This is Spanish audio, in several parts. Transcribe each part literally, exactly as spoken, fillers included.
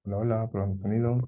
Hola, hola, prueba de sonido.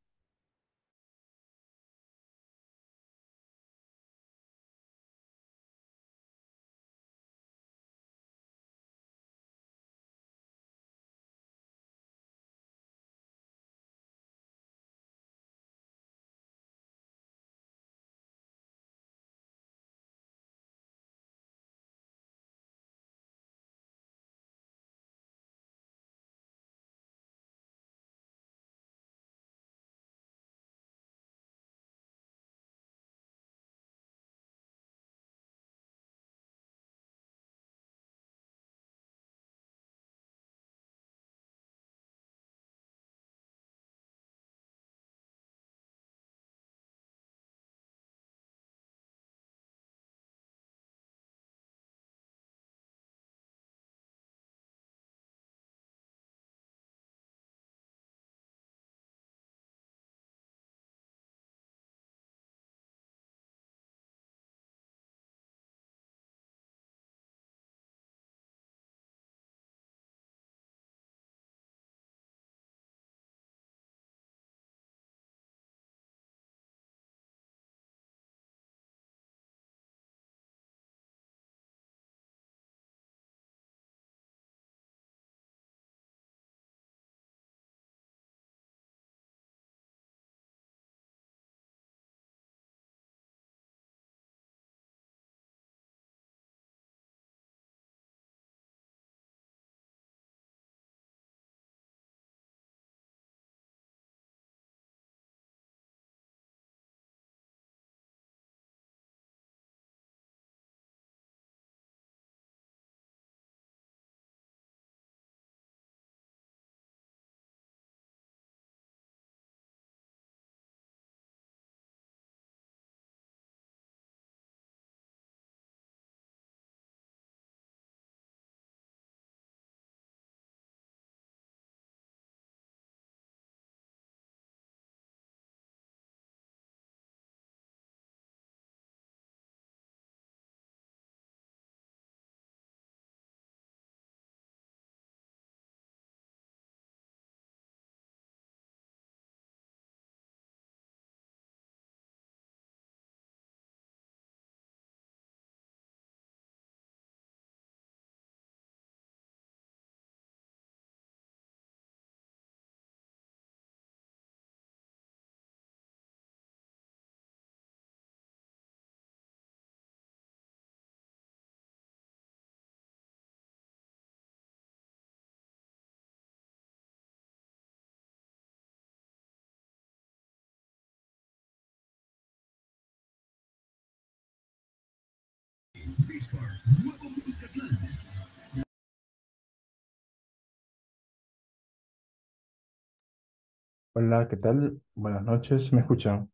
Hola, ¿qué tal? Buenas noches, ¿me escuchan?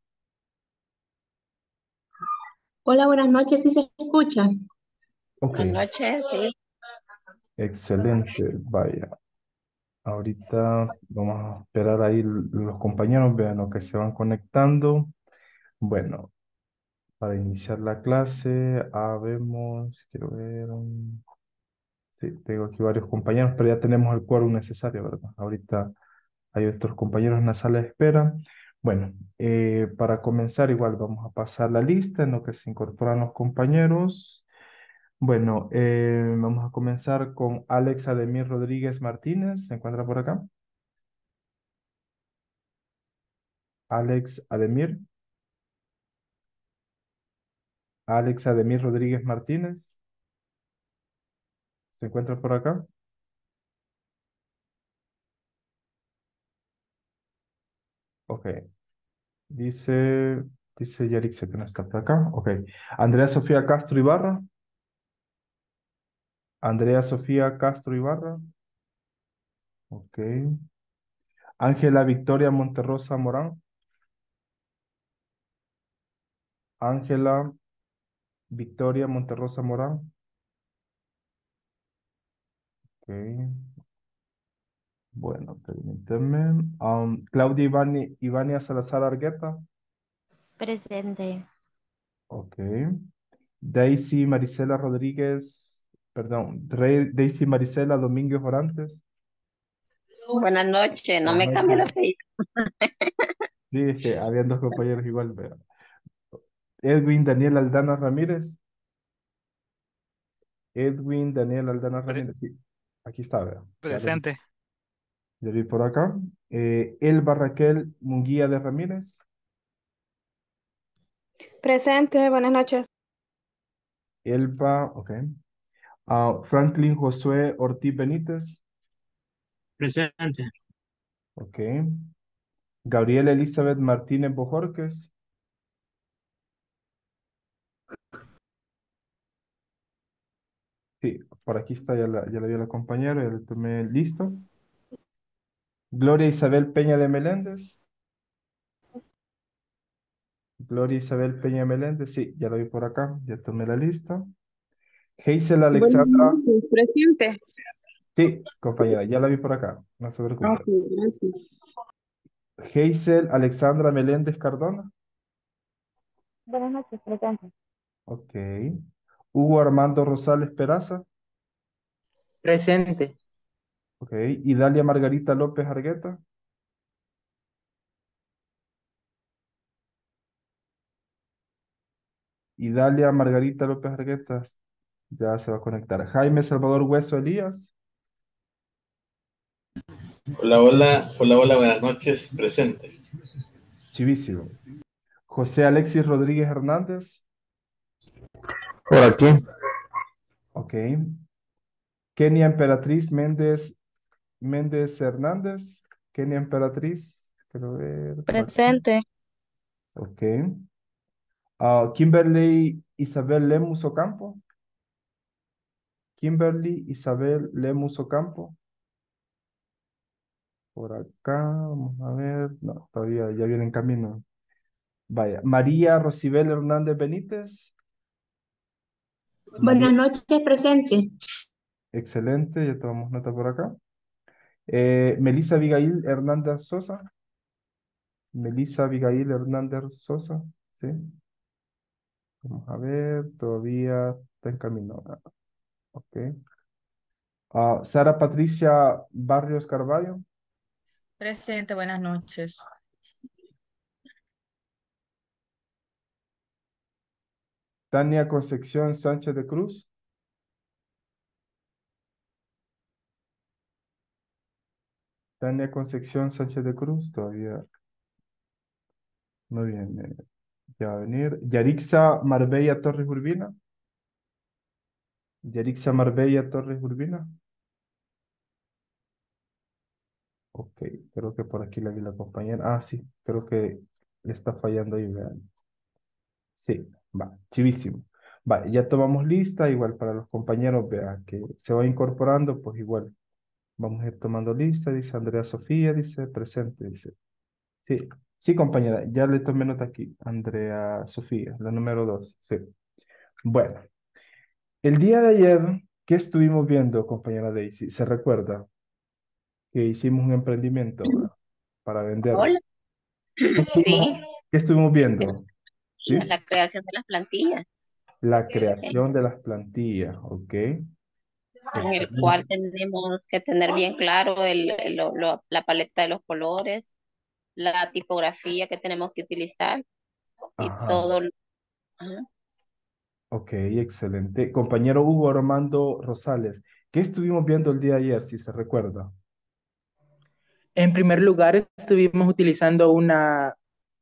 Hola, buenas noches, ¿sí se escucha? Ok, Buenas noches, sí. excelente, vaya. Ahorita vamos a esperar ahí l- los compañeros, vean lo que se van conectando. Bueno, para iniciar la clase, habemos, quiero ver, um, sí, tengo aquí varios compañeros, pero ya tenemos el quórum necesario, ¿verdad? Ahorita hay otros compañeros en la sala de espera. Bueno, eh, para comenzar, igual vamos a pasar la lista en lo que se incorporan los compañeros. Bueno, eh, vamos a comenzar con Alex Ademir Rodríguez Martínez. ¿Se encuentra por acá? Alex Ademir. Alex Ademir Rodríguez Martínez. ¿Se encuentra por acá? Ok. Dice, dice Yarix que no está por acá. Ok. Andrea Sofía Castro Ibarra. Andrea Sofía Castro Ibarra. Ok. Ángela Victoria Monterrosa Morán. Ángela Victoria Monterrosa Morán. Ok. Bueno, permíteme. Um, Claudia Ivani, Ivania Salazar Argueta. Presente. Ok. Daisy Marisela Rodríguez, perdón, Rey- Daisy Marisela Domínguez Orantes. Buenas noches, no Buenas me cambie la noches. fe. Sí, es que habían dos compañeros igual, vea. Edwin Daniel Aldana Ramírez. Edwin Daniel Aldana Pre- Ramírez. Sí, aquí está, vea. Ya lo vi, presente, ya lo vi por acá. Eh, Elba Raquel Munguía de Ramírez. Presente, buenas noches. Elba, ok. Ah, Franklin Josué Ortiz Benítez. Presente. Ok. Gabriela Elizabeth Martínez Bojorques. Sí, por aquí está, ya la, ya la vi a la compañera, ya le tomé listo. Gloria Isabel Peña de Meléndez. Gloria Isabel Peña Meléndez, sí, ya la vi por acá, ya tomé la lista. Hazel Buenas Alexandra, noches, presente. sí, compañera, ya la vi por acá, no se Ok, preocupe. gracias. Hazel Alexandra Meléndez Cardona, Buenas noches, presente. ok. Hugo Armando Rosales Peraza, Presente. ok. Idalia Margarita López Argueta, Idalia Margarita López Argueta, ya se va a conectar. Jaime Salvador Hueso Elías, Hola, hola, hola, hola, buenas noches, presente. chivísimo. José Alexis Rodríguez Hernández, Por aquí. ok. Kenia Emperatriz Méndez Méndez Hernández, Kenia Emperatriz, quiero ver por acá. Presente. Ok. Ah, Kimberly Isabel Lemus Ocampo, Kimberly Isabel Lemus Ocampo, por acá, vamos a ver, no, todavía ya viene en camino. Vaya, María Rosibel Hernández Benítez, María, Buenas noches, presente. excelente, ya tomamos nota por acá. Eh, Melissa Abigail Hernández Sosa, Melissa Abigail Hernández Sosa, ¿sí? Vamos a ver, todavía está en camino. Ah, ok. Ah, Sara Patricia Barrios Carballo, Presente, buenas noches. Tania Concepción Sánchez de Cruz, Tania Concepción Sánchez de Cruz, todavía no viene, ya va a venir. Yarixa Marbella Torres Urbina, Yarixa Marbella Torres Urbina, ok, creo que por aquí la vi la compañera, ah, sí, creo que le está fallando ahí, vean. Sí, va, chivísimo. Va, ya tomamos lista, igual para los compañeros, vean, que se va incorporando, pues igual. Vamos a ir tomando lista, dice Andrea Sofía, dice presente, dice. Sí, sí, compañera, ya le tomé nota aquí. Andrea Sofía, la número dos, sí. Bueno, el día de ayer, ¿qué estuvimos viendo, compañera Daisy? ¿Se recuerda que hicimos un emprendimiento, ¿verdad? Para venderlo? Hola, ¿Qué estuvimos, sí, qué estuvimos viendo? la, ¿Sí? la creación de las plantillas, La en creación de las plantillas, ¿ok? en el cual Excelente. tenemos que tener bien claro el, el- lo- lo- la paleta de los colores, la tipografía que tenemos que utilizar y Ajá, todo. lo- ajá. ok, excelente. Compañero Hugo Armando Rosales, ¿qué estuvimos viendo el día de ayer, si se recuerda? En primer lugar, estuvimos utilizando una,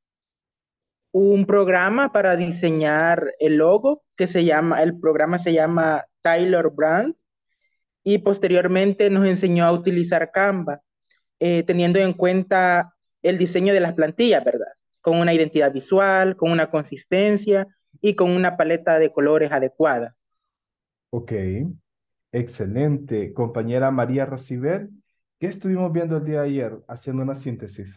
un programa para diseñar el logo que se llama, el programa se llama Tyler Brand y posteriormente nos enseñó a utilizar Canva, eh, teniendo en cuenta el diseño de las plantillas, ¿verdad? Con una identidad visual, con una consistencia y con una paleta de colores adecuada. Ok, excelente. Compañera María Rosibel, ¿qué estuvimos viendo el día de ayer? Haciendo una síntesis.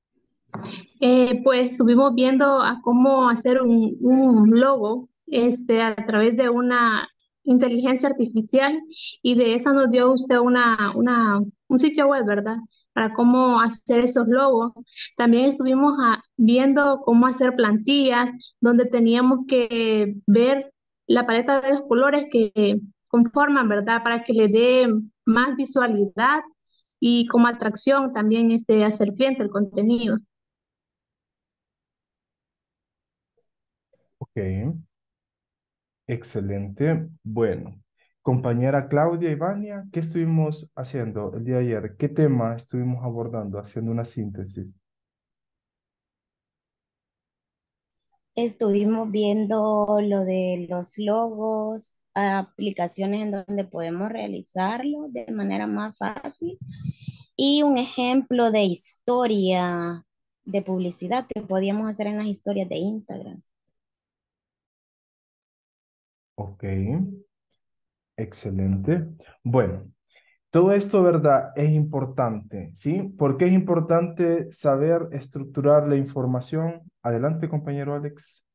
Eh, pues estuvimos viendo a cómo hacer un, un logo este, a través de una inteligencia artificial y de esa nos dio usted una, una, un sitio web, ¿verdad? Para cómo hacer esos logos. También estuvimos ah, viendo cómo hacer plantillas donde teníamos que ver la paleta de los colores que conforman, ¿verdad? Para que le dé más visualidad y como atracción también este, hacia el cliente el contenido. Ok, excelente. Bueno, compañera Claudia y Vania, ¿qué estuvimos haciendo el día de ayer? ¿Qué tema estuvimos abordando, haciendo una síntesis? Estuvimos viendo lo de los logos, aplicaciones en donde podemos realizarlo de manera más fácil y un ejemplo de historia de publicidad que podíamos hacer en las historias de Instagram. Ok, excelente. Bueno, todo esto, ¿verdad? Es importante, ¿sí? ¿Por qué es importante saber estructurar la información? Adelante, compañero Alex.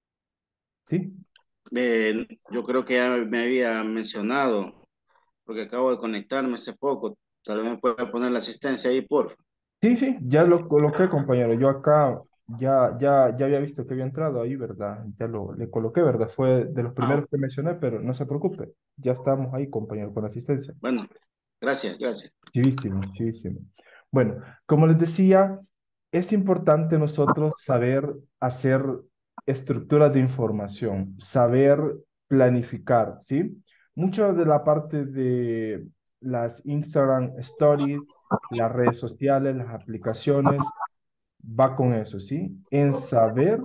¿Sí? Eh, yo creo que ya me había mencionado, porque acabo de conectarme hace poco. Tal vez me pueda poner la asistencia ahí, por favor. Sí, sí, ya lo coloqué, compañero. Yo acá ya, ya, ya había visto que había entrado ahí, ¿verdad? Ya lo le coloqué, ¿verdad? Fue de los Ah, primeros que mencioné, pero no se preocupe. Ya estamos ahí, compañero, con asistencia. bueno, gracias, gracias. Chivísimo, chivísimo. Bueno, como les decía, es importante nosotros saber hacer estructuras de información, saber planificar, ¿sí? Mucho de la parte de las Instagram Stories, las redes sociales, las aplicaciones, va con eso, ¿sí? En saber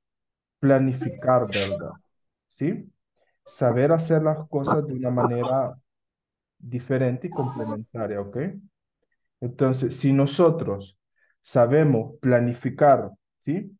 planificar, ¿verdad? ¿Sí? Saber hacer las cosas de una manera diferente y complementaria, ¿ok? Entonces, si nosotros sabemos planificar, ¿sí?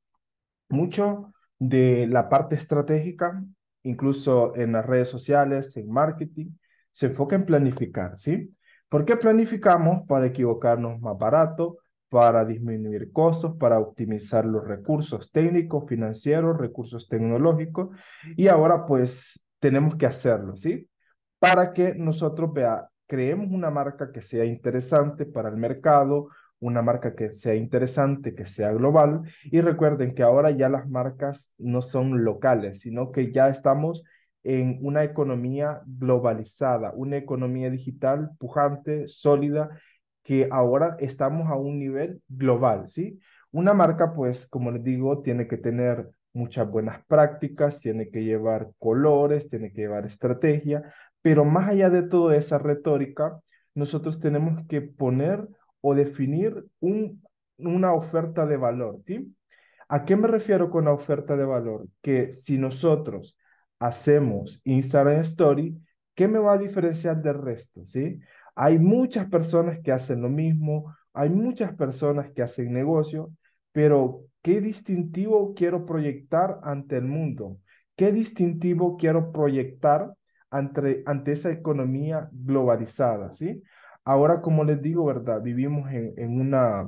Mucho de la parte estratégica, incluso en las redes sociales, en marketing, se enfoca en planificar, ¿sí? ¿Por qué planificamos? Para equivocarnos más barato, para disminuir costos, para optimizar los recursos técnicos, financieros, recursos tecnológicos, y ahora pues tenemos que hacerlo, ¿sí? Para que nosotros vea, creemos una marca que sea interesante para el mercado, una marca que sea interesante, que sea global. Y recuerden que ahora ya las marcas no son locales, sino que ya estamos en una economía globalizada, una economía digital pujante, sólida, que ahora estamos a un nivel global, ¿sí? Una marca, pues, como les digo, tiene que tener muchas buenas prácticas, tiene que llevar colores, tiene que llevar estrategia, pero más allá de toda esa retórica, nosotros tenemos que poner o definir un, una oferta de valor, ¿sí? ¿A qué me refiero con la oferta de valor? Que si nosotros hacemos Instagram Story, ¿qué me va a diferenciar del resto? ¿Sí? Hay muchas personas que hacen lo mismo, hay muchas personas que hacen negocio, pero ¿qué distintivo quiero proyectar ante el mundo? ¿Qué distintivo quiero proyectar ante, ante esa economía globalizada? ¿Sí? Ahora, como les digo, ¿verdad? Vivimos en, en una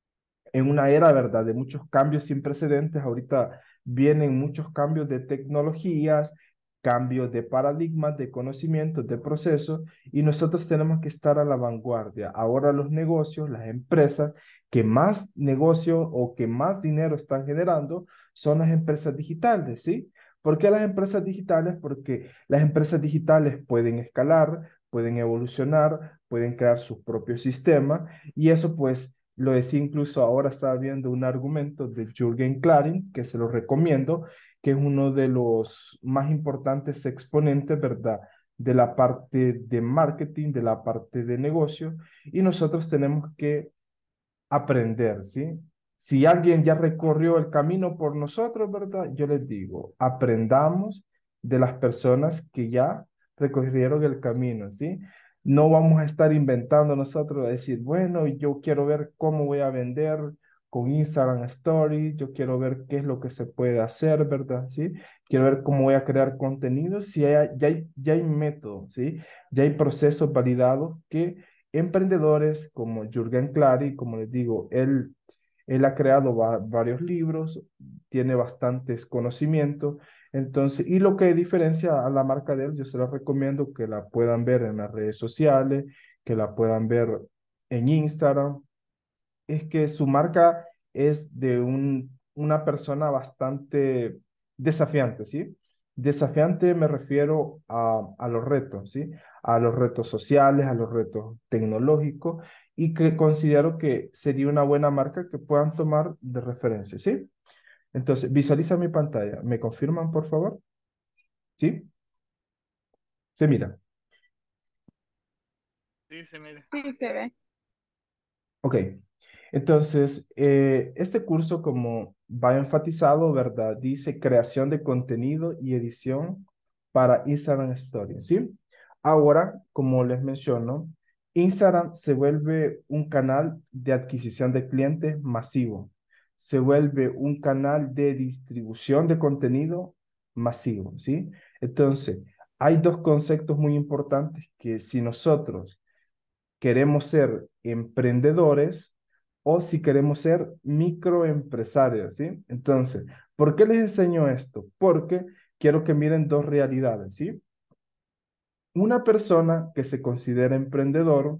en una era, ¿verdad?, de muchos cambios sin precedentes. Ahorita vienen muchos cambios de tecnologías, cambios de paradigmas, de conocimientos, de procesos, y nosotros tenemos que estar a la vanguardia. Ahora los negocios, las empresas que más negocio o que más dinero están generando son las empresas digitales, ¿sí? ¿Por qué las empresas digitales? Porque las empresas digitales pueden escalar, pueden evolucionar, pueden crear sus propios sistemas, y eso pues lo decía, incluso ahora estaba viendo un argumento de Jürgen Klarin, que se lo recomiendo, que es uno de los más importantes exponentes, ¿verdad?, de la parte de marketing, de la parte de negocio, y nosotros tenemos que aprender, ¿sí? Si alguien ya recorrió el camino por nosotros, ¿verdad? Yo les digo, aprendamos de las personas que ya recorrieron el camino, ¿sí? No vamos a estar inventando nosotros, a decir, bueno, yo quiero ver cómo voy a vender con Instagram Stories, yo quiero ver qué es lo que se puede hacer, ¿verdad? ¿Sí? Quiero ver cómo voy a crear contenido, si hay, ya hay, ya hay métodos, ¿sí? Ya hay procesos validados que emprendedores como Jürgen Clary, como les digo, él, él ha creado va- varios libros, tiene bastantes conocimientos, entonces, y lo que diferencia a la marca de él, yo se la recomiendo que la puedan ver en las redes sociales, que la puedan ver en Instagram, es que su marca es de un, una persona bastante desafiante, ¿sí? Desafiante me refiero a, a los retos, ¿sí? a los retos sociales, a los retos tecnológicos, y que considero que sería una buena marca que puedan tomar de referencia, ¿sí? Entonces, visualiza mi pantalla. ¿Me confirman, por favor? ¿Sí? Se mira. Sí, se mira. Sí, se ve. Ok. Entonces, eh, este curso, como va enfatizado, ¿verdad? Dice creación de contenido y edición para Instagram Stories, ¿sí? Ahora, como les menciono, Instagram se vuelve un canal de adquisición de clientes masivo. Se vuelve un canal de distribución de contenido masivo, ¿sí? Entonces, hay dos conceptos muy importantes que si nosotros queremos ser emprendedores o si queremos ser microempresarios, ¿sí? Entonces, ¿por qué les enseño esto? Porque quiero que miren dos realidades, ¿sí? Una persona que se considera emprendedor,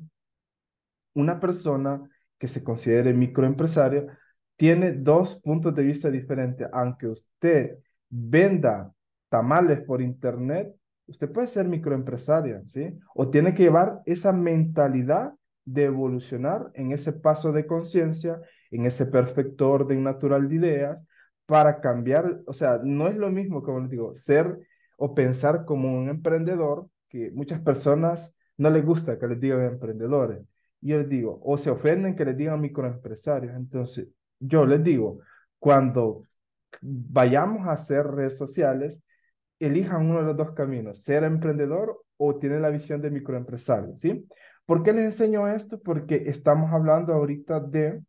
una persona que se considere microempresario, tiene dos puntos de vista diferentes. Aunque usted venda tamales por internet, usted puede ser microempresario, ¿sí? O tiene que llevar esa mentalidad de evolucionar en ese paso de conciencia, en ese perfecto orden natural de ideas, para cambiar, o sea, no es lo mismo, como les digo, ser o pensar como un emprendedor, que muchas personas no les gusta que les digan emprendedores. Y yo les digo, o se ofenden que les digan microempresarios. Entonces, yo les digo, cuando vayamos a hacer redes sociales, elijan uno de los dos caminos, ser emprendedor o tener la visión de microempresario, ¿sí? ¿Por qué les enseño esto? Porque estamos hablando ahorita de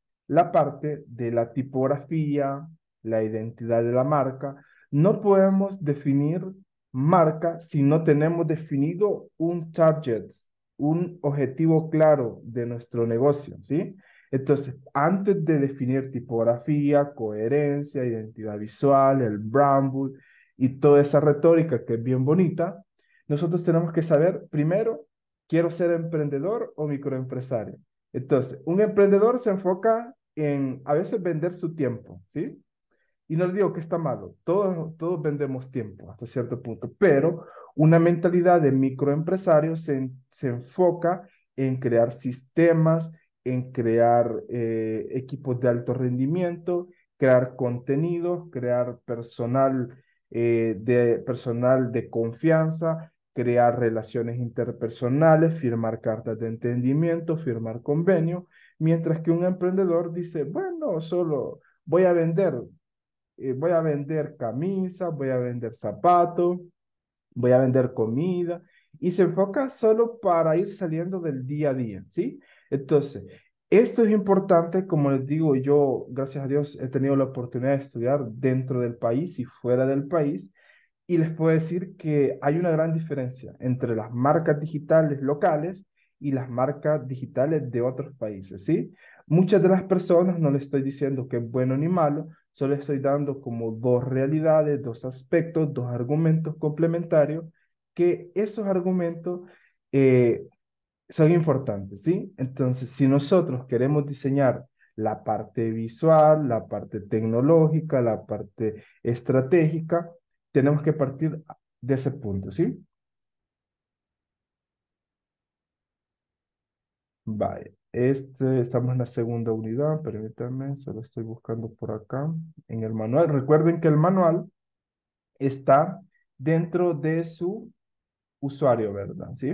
la parte de la tipografía, la identidad de la marca. No podemos definir marca si no tenemos definido un target, un objetivo claro de nuestro negocio, ¿sí? Entonces, antes de definir tipografía, coherencia, identidad visual, el brand book y toda esa retórica que es bien bonita, nosotros tenemos que saber, primero, ¿quiero ser emprendedor o microempresario? Entonces, un emprendedor se enfoca en a veces vender su tiempo, ¿sí? Y no le digo que está malo, todos, todos vendemos tiempo hasta cierto punto, pero una mentalidad de microempresario se, se enfoca en crear sistemas, en crear eh, equipos de alto rendimiento, crear contenidos, crear personal, eh, de, personal de confianza, crear relaciones interpersonales, firmar cartas de entendimiento, firmar convenios, mientras que un emprendedor dice, bueno, solo voy a vender eh, voy a vender camisas, voy a vender zapatos, voy a vender comida, y se enfoca solo para ir saliendo del día a día, ¿sí? Entonces, esto es importante, como les digo, yo, gracias a Dios, he tenido la oportunidad de estudiar dentro del país y fuera del país, y les puedo decir que hay una gran diferencia entre las marcas digitales locales y las marcas digitales de otros países, ¿sí? Muchas de las personas, no les estoy diciendo que es bueno ni malo, solo estoy dando como dos realidades, dos aspectos, dos argumentos complementarios, que esos argumentos eh, son importantes, ¿sí? Entonces, si nosotros queremos diseñar la parte visual, la parte tecnológica, la parte estratégica, tenemos que partir de ese punto, ¿sí? Vale, este, estamos en la segunda unidad, permítanme, solo estoy buscando por acá en el manual. Recuerden que el manual está dentro de su usuario, ¿verdad? ¿Sí?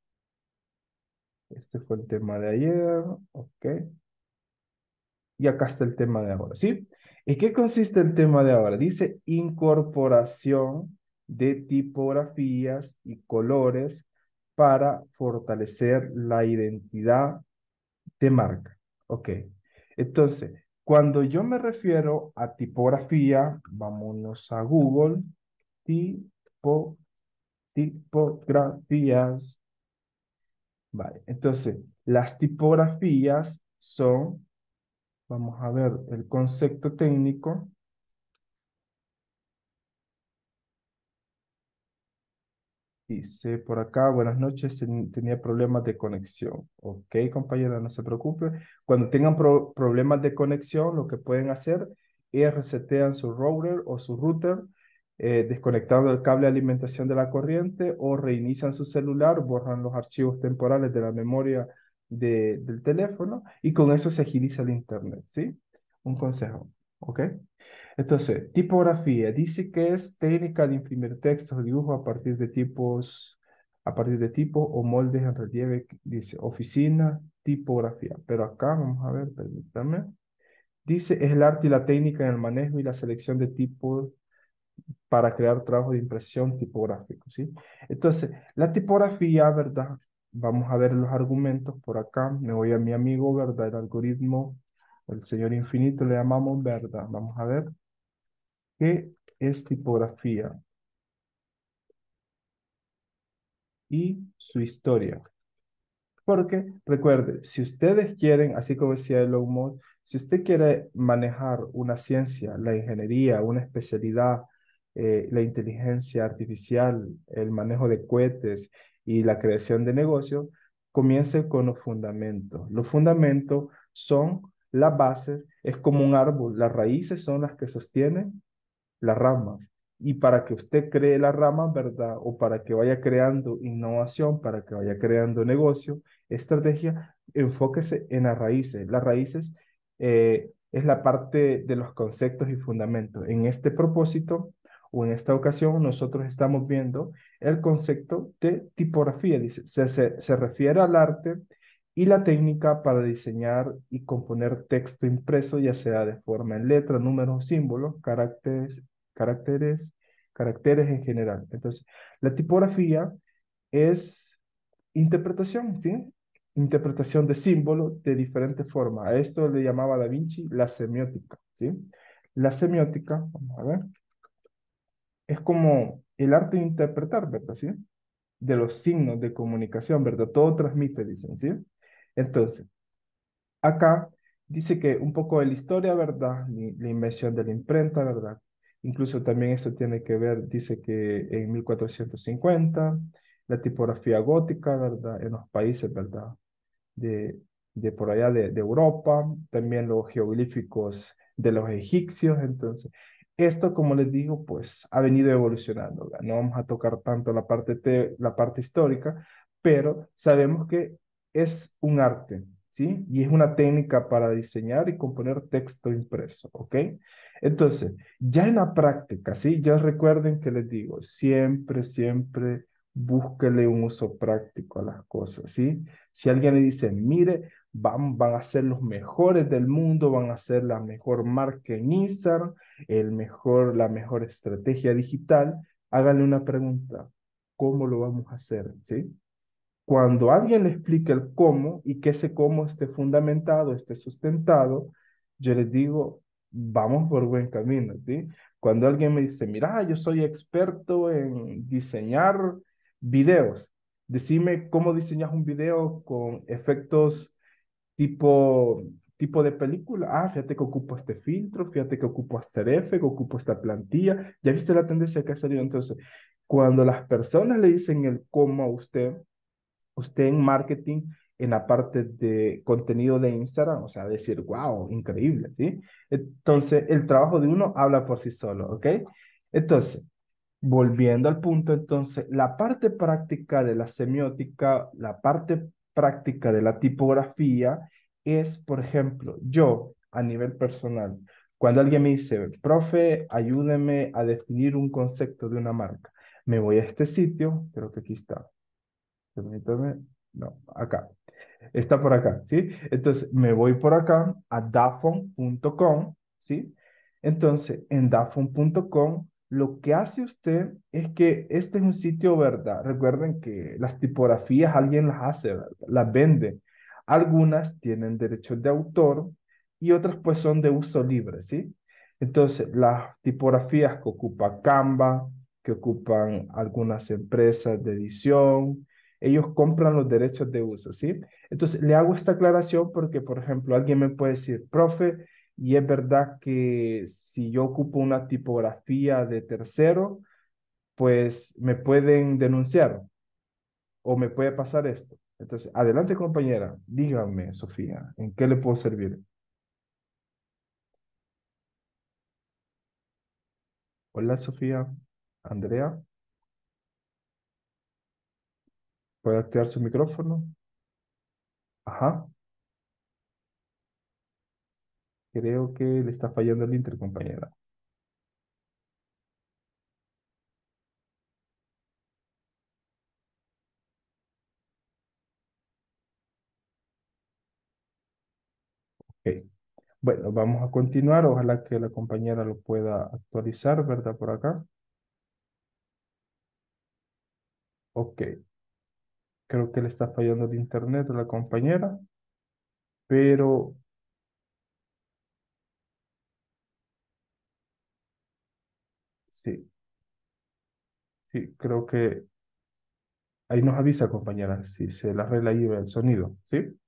Este fue el tema de ayer, ok. Y acá está el tema de ahora, ¿sí? ¿En qué consiste el tema de ahora? Dice incorporación de tipografías y colores para fortalecer la identidad de marca. Ok. Entonces, cuando yo me refiero a tipografía, vámonos a Google, tipo, tipografías. Vale, entonces, las tipografías son, vamos a ver el concepto técnico. Dice por acá, buenas noches, ten- tenía problemas de conexión. Ok, compañera, no se preocupe. Cuando tengan pro- problemas de conexión, lo que pueden hacer es resetean su router o su router eh, desconectando el cable de alimentación de la corriente o reinician su celular, borran los archivos temporales de la memoria de- del teléfono y con eso se agiliza el internet, ¿sí? Un consejo, ¿ok? Entonces, tipografía, dice que es técnica de imprimir textos o dibujos a partir de tipos, a partir de tipos o moldes en relieve, dice oficina, tipografía. Pero acá, vamos a ver, permítame. Dice, es el arte y la técnica en el manejo y la selección de tipos para crear trabajo de impresión tipográfico, ¿sí? Entonces, la tipografía, ¿verdad? Vamos a ver los argumentos por acá. Me voy a mi amigo, ¿verdad? El algoritmo, el señor infinito le llamamos, ¿verdad? Vamos a ver. ¿Qué es tipografía? Y su historia. Porque, recuerde, si ustedes quieren, así como decía Elon Musk, si usted quiere manejar una ciencia, la ingeniería, una especialidad, eh, la inteligencia artificial, el manejo de cohetes y la creación de negocios, comience con los fundamentos. Los fundamentos son las bases, es como un árbol, las raíces son las que sostienen las ramas. Y para que usted cree las ramas, ¿verdad? O para que vaya creando innovación, para que vaya creando negocio, estrategia, enfóquese en las raíces. Las raíces eh, es la parte de los conceptos y fundamentos. En este propósito o en esta ocasión, nosotros estamos viendo el concepto de tipografía. Dice, se, se, se refiere al arte y la técnica para diseñar y componer texto impreso, ya sea de forma en letra, números, símbolos, caracteres, caracteres, caracteres en general. Entonces, la tipografía es interpretación, ¿sí? Interpretación de símbolos de diferentes formas. A esto le llamaba Da Vinci la semiótica, ¿sí? La semiótica, vamos a ver, es como el arte de interpretar, ¿verdad? ¿Sí? De los signos de comunicación, ¿verdad? Todo transmite, dicen, ¿sí? Entonces, acá dice que un poco de la historia, ¿verdad? Ni- La invención de la imprenta, ¿verdad? Incluso también esto tiene que ver, dice que en mil cuatrocientos cincuenta, la tipografía gótica, ¿verdad? En los países, ¿verdad? de, de por allá de, de Europa, también los geoglíficos de los egipcios. Entonces, esto, como les digo, pues ha venido evolucionando, ¿verdad? No vamos a tocar tanto la parte, te- la parte histórica, pero sabemos que es un arte, ¿sí? Y es una técnica para diseñar y componer texto impreso, ¿ok? Entonces, ya en la práctica, ¿sí? Ya recuerden que les digo, siempre, siempre búsquele un uso práctico a las cosas, ¿sí? Si alguien le dice, mire, van, van a ser los mejores del mundo, van a ser la mejor marca en Instagram, el mejor, la mejor estrategia digital, háganle una pregunta, ¿cómo lo vamos a hacer? ¿Sí? Cuando alguien le explique el cómo y que ese cómo esté fundamentado, esté sustentado, yo les digo, vamos por buen camino, ¿sí? Cuando alguien me dice, mira, yo soy experto en diseñar videos, decime cómo diseñas un video con efectos tipo, tipo de película. Ah, fíjate que ocupo este filtro, fíjate que ocupo After Effects, que ocupo esta plantilla. ¿Ya viste la tendencia que ha salido? Entonces, cuando las personas le dicen el cómo a usted, usted en marketing, en la parte de contenido de Instagram, o sea, decir, wow, increíble, ¿sí? Entonces, el trabajo de uno habla por sí solo, ¿ok? Entonces, volviendo al punto, entonces, la parte práctica de la semiótica, la parte práctica de la tipografía es, por ejemplo, yo a nivel personal, cuando alguien me dice, profe, ayúdeme a definir un concepto de una marca, me voy a este sitio, creo que aquí está, permítame, no, acá, está por acá, ¿sí? Entonces me voy por acá a dafont punto com, ¿sí? Entonces en dafont punto com lo que hace usted es que este es un sitio, ¿verdad? Recuerden que las tipografías alguien las hace, ¿verdad? Las vende. Algunas tienen derechos de autor y otras pues son de uso libre, ¿sí? Entonces las tipografías que ocupa Canva, que ocupan algunas empresas de edición, ellos compran los derechos de uso, ¿sí? Entonces, le hago esta aclaración porque, por ejemplo, alguien me puede decir, profe, y es verdad que si yo ocupo una tipografía de tercero, pues me pueden denunciar o me puede pasar esto. Entonces, adelante, compañera, dígame, Sofía, ¿en qué le puedo servir? Hola, Sofía. Andrea, ¿puede activar su micrófono? Ajá, creo que le está fallando el inter, compañera. Ok. Bueno, vamos a continuar. Ojalá que la compañera lo pueda actualizar, ¿verdad? Por acá. Ok. Creo que le está fallando el internet a la compañera, pero sí, sí, creo que ahí nos avisa, compañera, si se le arregla ahí el sonido, ¿sí?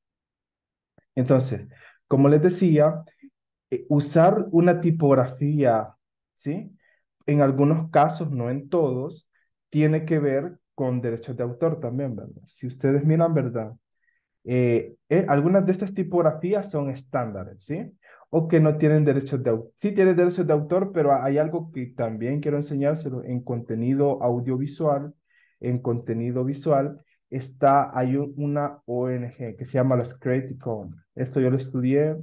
Entonces, como les decía, eh, usar una tipografía, ¿sí? En algunos casos, no en todos, tiene que ver con derechos de autor también, ¿verdad? Si ustedes miran, ¿verdad? Eh, eh, algunas de estas tipografías son estándares, ¿sí? O que no tienen derechos de autor. Sí tienen derechos de autor, pero hay algo que también quiero enseñárselo en contenido audiovisual, en contenido visual, está, hay un- una O N G que se llama las Creative Commons. Esto yo lo estudié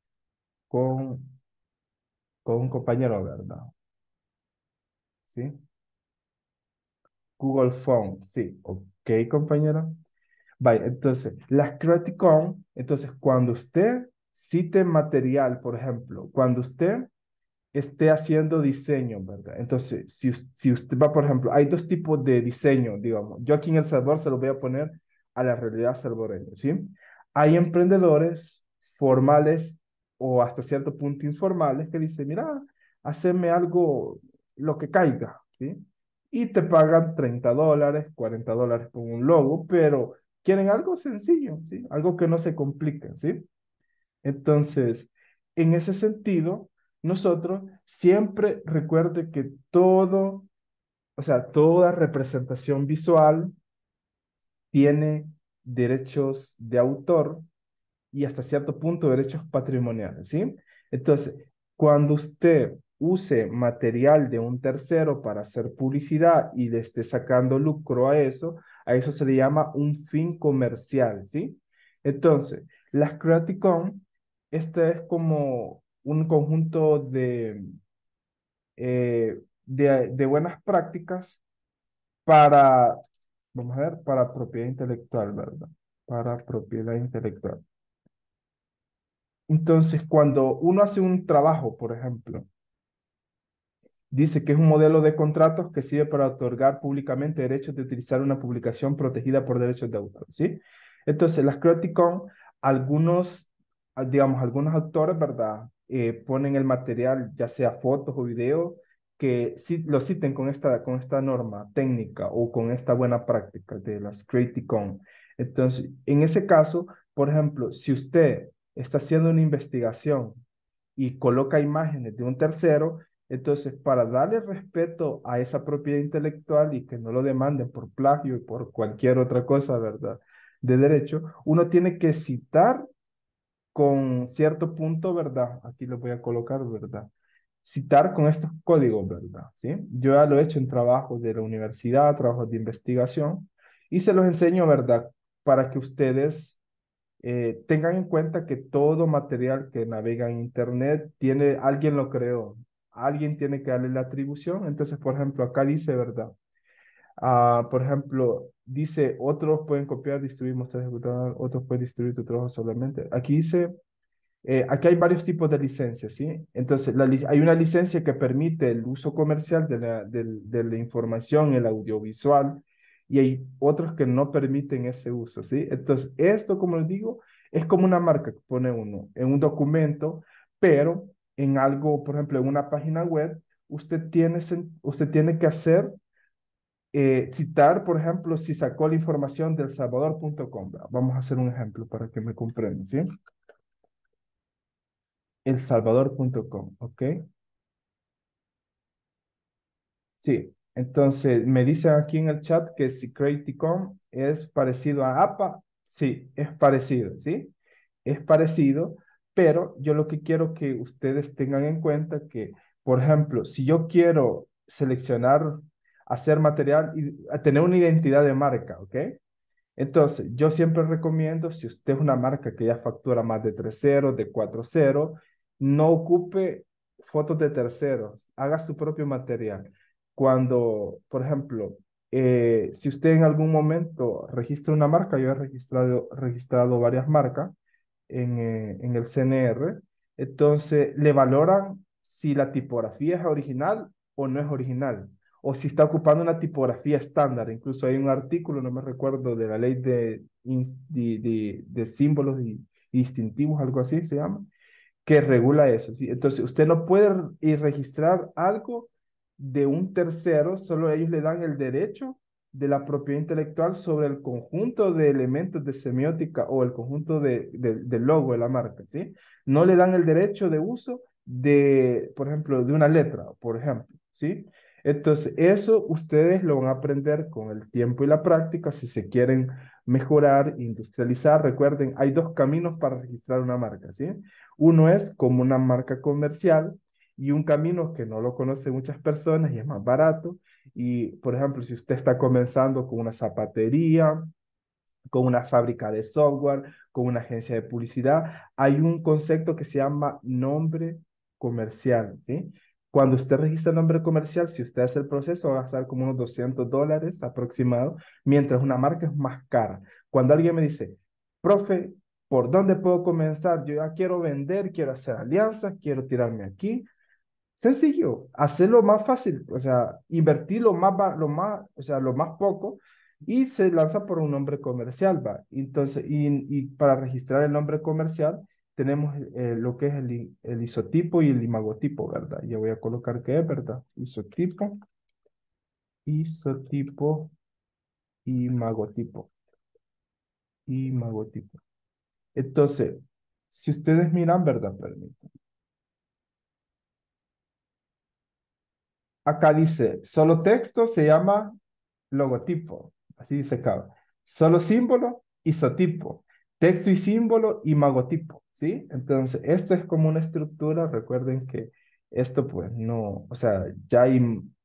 con, con un compañero, ¿verdad? ¿Sí? Google Phone, sí. Ok, compañero. Vaya, entonces, las Creative, entonces, cuando usted cite material, por ejemplo, cuando usted esté haciendo diseño, ¿verdad? Entonces, si, us- si usted va, por ejemplo, hay dos tipos de diseño, digamos. Yo aquí en El Salvador se lo voy a poner a la realidad salvadoreña, ¿sí? Hay emprendedores formales o hasta cierto punto informales que dicen, mira, haceme algo, lo que caiga, ¿sí? Y te pagan treinta dólares, cuarenta dólares por un logo, pero quieren algo sencillo, ¿sí? Algo que no se complique, ¿sí? Entonces, en ese sentido, nosotros siempre recuerde que todo, o sea, toda representación visual tiene derechos de autor y hasta cierto punto derechos patrimoniales, ¿sí? Entonces, cuando usted use material de un tercero para hacer publicidad y le esté sacando lucro a eso, a eso se le llama un fin comercial, ¿sí? Entonces, las Creative Commons, este es como un conjunto de, eh, de, de buenas prácticas para, vamos a ver, para propiedad intelectual, ¿verdad? Para propiedad intelectual. Entonces, cuando uno hace un trabajo, por ejemplo, dice que es un modelo de contratos que sirve para otorgar públicamente derechos de utilizar una publicación protegida por derechos de autor, ¿sí? Entonces, las Creative Commons, algunos, ah, digamos, algunos autores, ¿verdad? Eh, ponen el material, ya sea fotos o videos, que sí, lo citen con esta, con esta norma técnica o con esta buena práctica de las Creative Commons. Entonces, en ese caso, por ejemplo, si usted está haciendo una investigación y coloca imágenes de un tercero, entonces para darle respeto a esa propiedad intelectual y que no lo demanden por plagio y por cualquier otra cosa, ¿verdad? De derecho, uno tiene que citar con cierto punto, ¿verdad? Aquí lo voy a colocar, ¿verdad? Citar con estos códigos, ¿verdad? ¿Sí? Yo ya lo he hecho en trabajos de la universidad, trabajos de investigación, y se los enseño, ¿verdad? Para que ustedes eh, tengan en cuenta que todo material que navega en Internet tiene, alguien lo creó, alguien tiene que darle la atribución. Entonces, por ejemplo, acá dice, ¿verdad? Ah, por ejemplo, dice, otros pueden copiar, distribuir, mostrar, ejecutar, otros pueden distribuir tu trabajo solamente. Aquí dice, eh, aquí hay varios tipos de licencias, ¿sí? Entonces, la li- hay una licencia que permite el uso comercial de la, del- de la información, el audiovisual, y hay otros que no permiten ese uso, ¿sí? Entonces, esto, como les digo, es como una marca que pone uno en un documento, pero en algo, por ejemplo, en una página web, usted tiene, sen- usted tiene que hacer, eh, citar, por ejemplo, si sacó la información del salvador punto com. Vamos a hacer un ejemplo para que me comprendan, ¿sí? el salvador punto com, ¿ok? Sí, entonces me dicen aquí en el chat que si Creative es parecido a A P A, sí, es parecido, ¿sí? Es parecido, pero yo lo que quiero que ustedes tengan en cuenta que, por ejemplo, si yo quiero seleccionar, hacer material y a tener una identidad de marca, ¿ok? Entonces, yo siempre recomiendo, si usted es una marca que ya factura más de tres ceros, de cuatro ceros, no ocupe fotos de terceros, haga su propio material. Cuando, por ejemplo, eh, si usted en algún momento registra una marca, yo he registrado, registrado varias marcas en, eh, en el C N R, entonces le valoran si la tipografía es original o no es original, o si está ocupando una tipografía estándar. Incluso hay un artículo, no me recuerdo, de la ley de, ins- de, de- de símbolos y, y distintivos, algo así se llama, que regula eso, ¿sí? Entonces, usted no puede ir registrar algo de un tercero, solo ellos le dan el derecho de la propiedad intelectual sobre el conjunto de elementos de semiótica o el conjunto de, de, del logo de la marca, ¿sí? No le dan el derecho de uso de, por ejemplo, de una letra, por ejemplo, ¿sí? Entonces, eso ustedes lo van a aprender con el tiempo y la práctica si se quieren mejorar, industrializar. Recuerden, hay dos caminos para registrar una marca, ¿sí? Uno es como una marca comercial y un camino que no lo conocen muchas personas y es más barato. Y, por ejemplo, si usted está comenzando con una zapatería, con una fábrica de software, con una agencia de publicidad, hay un concepto que se llama nombre comercial, ¿sí? Cuando usted registra el nombre comercial, si usted hace el proceso, va a gastar como unos doscientos dólares aproximado, mientras una marca es más cara. Cuando alguien me dice, profe, ¿por dónde puedo comenzar? Yo ya quiero vender, quiero hacer alianzas, quiero tirarme aquí. Sencillo, hacerlo más fácil, o sea, invertir lo más, ba- lo más, o sea, lo más poco y se lanza por un nombre comercial, ¿va? Entonces, y, y para registrar el nombre comercial tenemos eh, lo que es el, i- el isotipo y el imagotipo, ¿verdad? Yo voy a colocar qué es, ¿verdad? Isotipo, isotipo, imagotipo, imagotipo. Entonces, si ustedes miran, ¿verdad? Permítanme. Acá dice, solo texto se llama logotipo, así dice acá. Solo símbolo, isotipo. Texto y símbolo, imagotipo, ¿sí? Entonces, esto es como una estructura. Recuerden que esto, pues, no, o sea, ya hay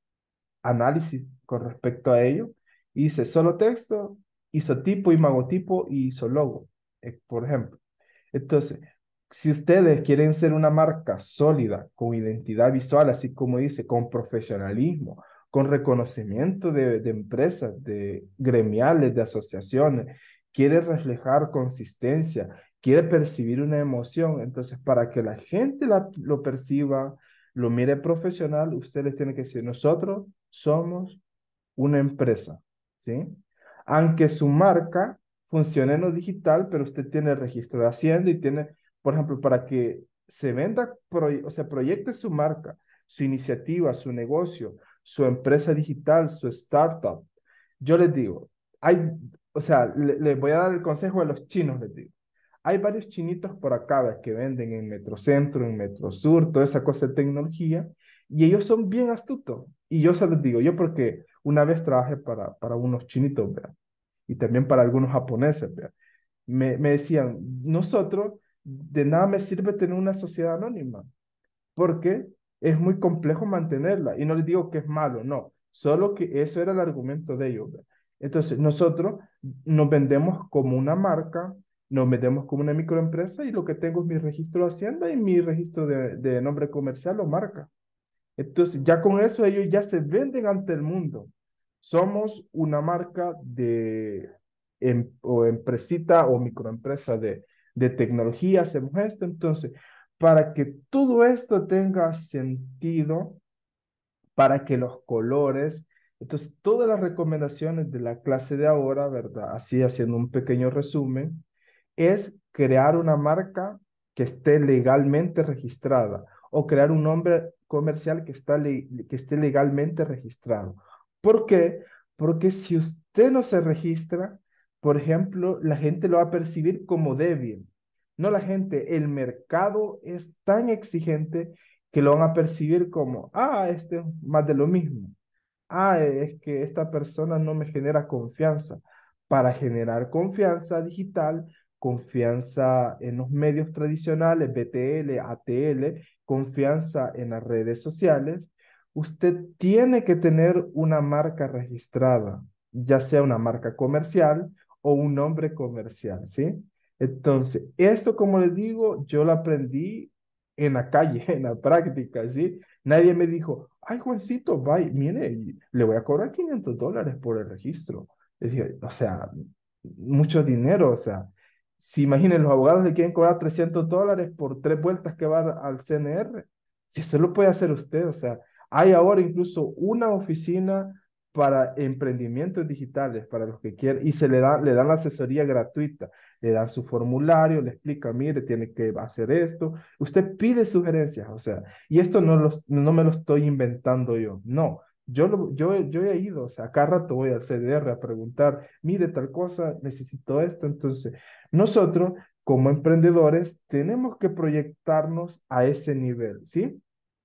análisis con respecto a ello. Y dice solo texto, isotipo, imagotipo y isólogo, eh, por ejemplo. Entonces, si ustedes quieren ser una marca sólida, con identidad visual, así como dice, con profesionalismo, con reconocimiento de, de empresas, de gremiales, de asociaciones, quiere reflejar consistencia, quiere percibir una emoción, entonces para que la gente la- lo perciba, lo mire profesional, ustedes tienen que decir, nosotros somos una empresa, ¿sí? Aunque su marca funcione en lo digital, pero usted tiene registro de Hacienda y tiene, por ejemplo, para que se venda, proy- o sea, proyecte su marca, su iniciativa, su negocio, su empresa digital, su startup. Yo les digo, hay, o sea, le- les voy a dar el consejo de los chinos, les digo. Hay varios chinitos por acá ¿ves? Que venden en Metrocentro, en Metrosur, toda esa cosa de tecnología, y ellos son bien astutos. Y yo se los digo, yo porque una vez trabajé para, para unos chinitos, ¿verdad? Y también para algunos japoneses, ¿verdad? Me, me decían, nosotros, de nada me sirve tener una sociedad anónima, porque es muy complejo mantenerla. Y no les digo que es malo, no, solo que eso era el argumento de ellos, ¿verdad? Entonces, nosotros nos vendemos como una marca, nos vendemos como una microempresa y lo que tengo es mi registro de Hacienda y mi registro de, de nombre comercial o marca. Entonces, ya con eso ellos ya se venden ante el mundo. Somos una marca de em- o empresita o microempresa de, de tecnología, hacemos esto. Entonces, para que todo esto tenga sentido, para que los colores, entonces todas las recomendaciones de la clase de ahora, ¿verdad? Así haciendo un pequeño resumen, es crear una marca que esté legalmente registrada o crear un nombre comercial que, está le- que esté legalmente registrado. ¿Por qué? Porque si usted no se registra, por ejemplo, la gente lo va a percibir como débil. No la gente, el mercado es tan exigente que lo van a percibir como, ah, este es más de lo mismo. Ah, es que esta persona no me genera confianza. Para generar confianza digital, confianza en los medios tradicionales, B T L, A T L, confianza en las redes sociales, usted tiene que tener una marca registrada, ya sea una marca comercial o un nombre comercial, ¿sí? Entonces, esto, como les digo, yo lo aprendí en la calle, en la práctica, ¿sí? Nadie me dijo, ay, Juancito, vaya, mire, y le voy a cobrar quinientos dólares por el registro. Le dije, o sea, mucho dinero, o sea, si imaginen, los abogados le quieren cobrar trescientos dólares por tres vueltas que va al C N R, si eso lo puede hacer usted, o sea, hay ahora incluso una oficina para emprendimientos digitales, para los que quieren, y se le da, le dan la asesoría gratuita, le dan su formulario, le explica, mire, tiene que hacer esto, usted pide sugerencias, o sea, y esto no, los, no me lo estoy inventando yo, no, yo, lo, yo, yo he ido, o sea, cada rato voy al C D R a preguntar, mire tal cosa, necesito esto, entonces, nosotros como emprendedores tenemos que proyectarnos a ese nivel, ¿sí?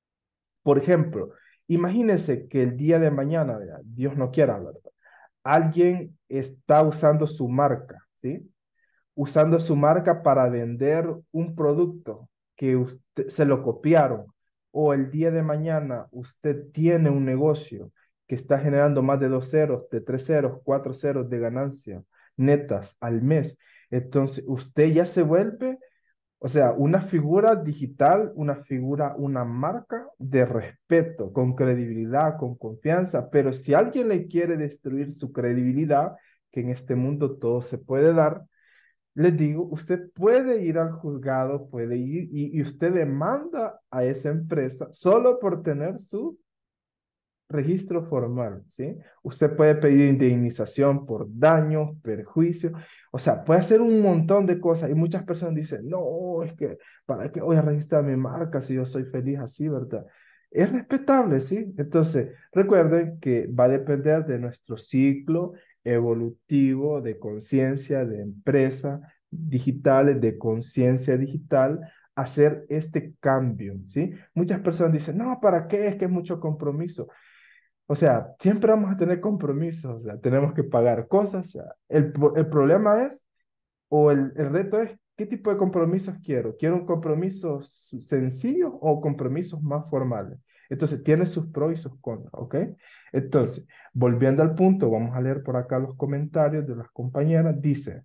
Por ejemplo, imagínense que el día de mañana, ¿verdad? Dios no quiera, ¿verdad? Alguien está usando su marca, ¿sí? Usando su marca para vender un producto que usted se lo copiaron, o el día de mañana usted tiene un negocio que está generando más de dos ceros, de tres ceros, cuatro ceros de ganancia netas al mes. Entonces, usted ya se vuelve, o sea, una figura digital, una figura, una marca de respeto, con credibilidad, con confianza, pero si alguien le quiere destruir su credibilidad, que en este mundo todo se puede dar, les digo, usted puede ir al juzgado, puede ir y, y usted demanda a esa empresa solo por tener su registro formal, ¿sí? Usted puede pedir indemnización por daños, perjuicio, o sea, puede hacer un montón de cosas y muchas personas dicen, no, es que, ¿para qué voy a registrar mi marca si yo soy feliz así, verdad? Es respetable, ¿sí? Entonces, recuerden que va a depender de nuestro ciclo evolutivo de conciencia, de empresa digitales, de conciencia digital, hacer este cambio, ¿sí? Muchas personas dicen, no, ¿para qué? Es que es mucho compromiso. O sea, siempre vamos a tener compromisos, o sea, tenemos que pagar cosas. O sea, el, pro- el problema es, o el, el reto es, ¿qué tipo de compromisos quiero? ¿Quiero un compromiso s- sencillo o compromisos más formales? Entonces, tiene sus pros y sus contras, ¿ok? Entonces, volviendo al punto, vamos a leer por acá los comentarios de las compañeras. Dice,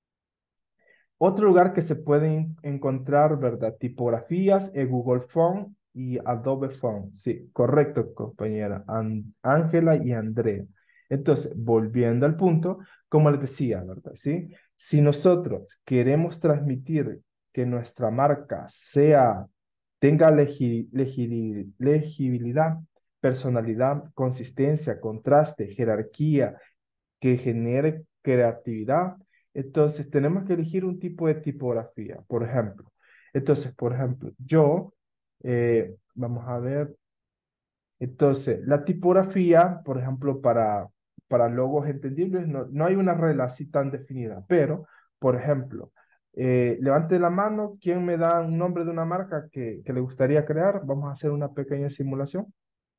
otro lugar que se pueden encontrar, ¿verdad? Tipografías en Google Font y Adobe Font. Sí, correcto, compañera. An- Ángela y Andrea. Entonces, volviendo al punto, como les decía, ¿verdad? Sí, si nosotros queremos transmitir que nuestra marca sea, tenga legi- legi- legibilidad, personalidad, consistencia, contraste, jerarquía, que genere creatividad, entonces tenemos que elegir un tipo de tipografía, por ejemplo. Entonces, por ejemplo, yo, eh, vamos a ver, entonces, la tipografía, por ejemplo, para, para logos entendibles, no, no hay una regla así tan definida, pero, por ejemplo, eh, levante la mano, ¿quién me da un nombre de una marca que, que le gustaría crear? Vamos a hacer una pequeña simulación.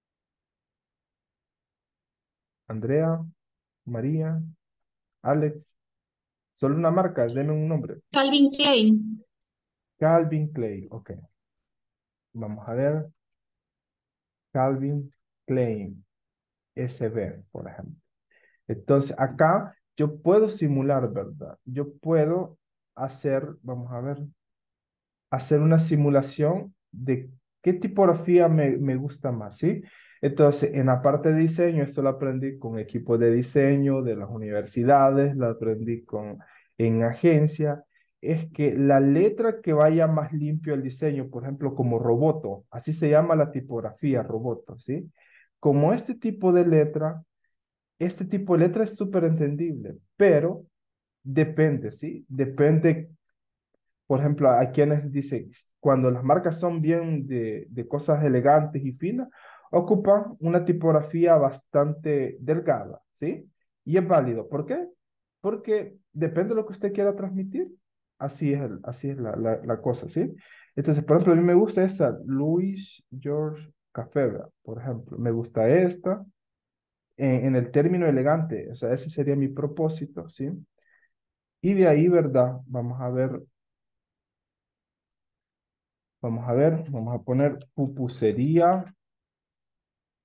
Andrea, María, Alex, solo una marca, denme un nombre. Calvin Klein. Calvin Klein, ok. Vamos a ver. Calvin Klein, S B, por ejemplo. Entonces, acá yo puedo simular, ¿verdad? Yo puedo hacer, vamos a ver, hacer una simulación de qué tipografía me, me gusta más, ¿sí? Entonces, en la parte de diseño, esto lo aprendí con equipos de diseño de las universidades, lo aprendí con, en agencia, es que la letra que vaya más limpio el diseño, por ejemplo, como roboto, así se llama la tipografía, roboto, ¿sí? Como este tipo de letra, este tipo de letra es súper entendible, pero depende, ¿sí? Depende, por ejemplo, hay quienes dicen, cuando las marcas son bien de, de cosas elegantes y finas, ocupan una tipografía bastante delgada, ¿sí? Y es válido. ¿Por qué? Porque depende de lo que usted quiera transmitir. Así es, el- así es la, la, la cosa, ¿sí? Entonces, por ejemplo, a mí me gusta esta, Louis George Cafebra, por ejemplo. Me gusta esta en, en el término elegante, o sea, ese sería mi propósito, ¿sí? Y de ahí, ¿verdad? Vamos a ver. Vamos a ver, vamos a poner pupusería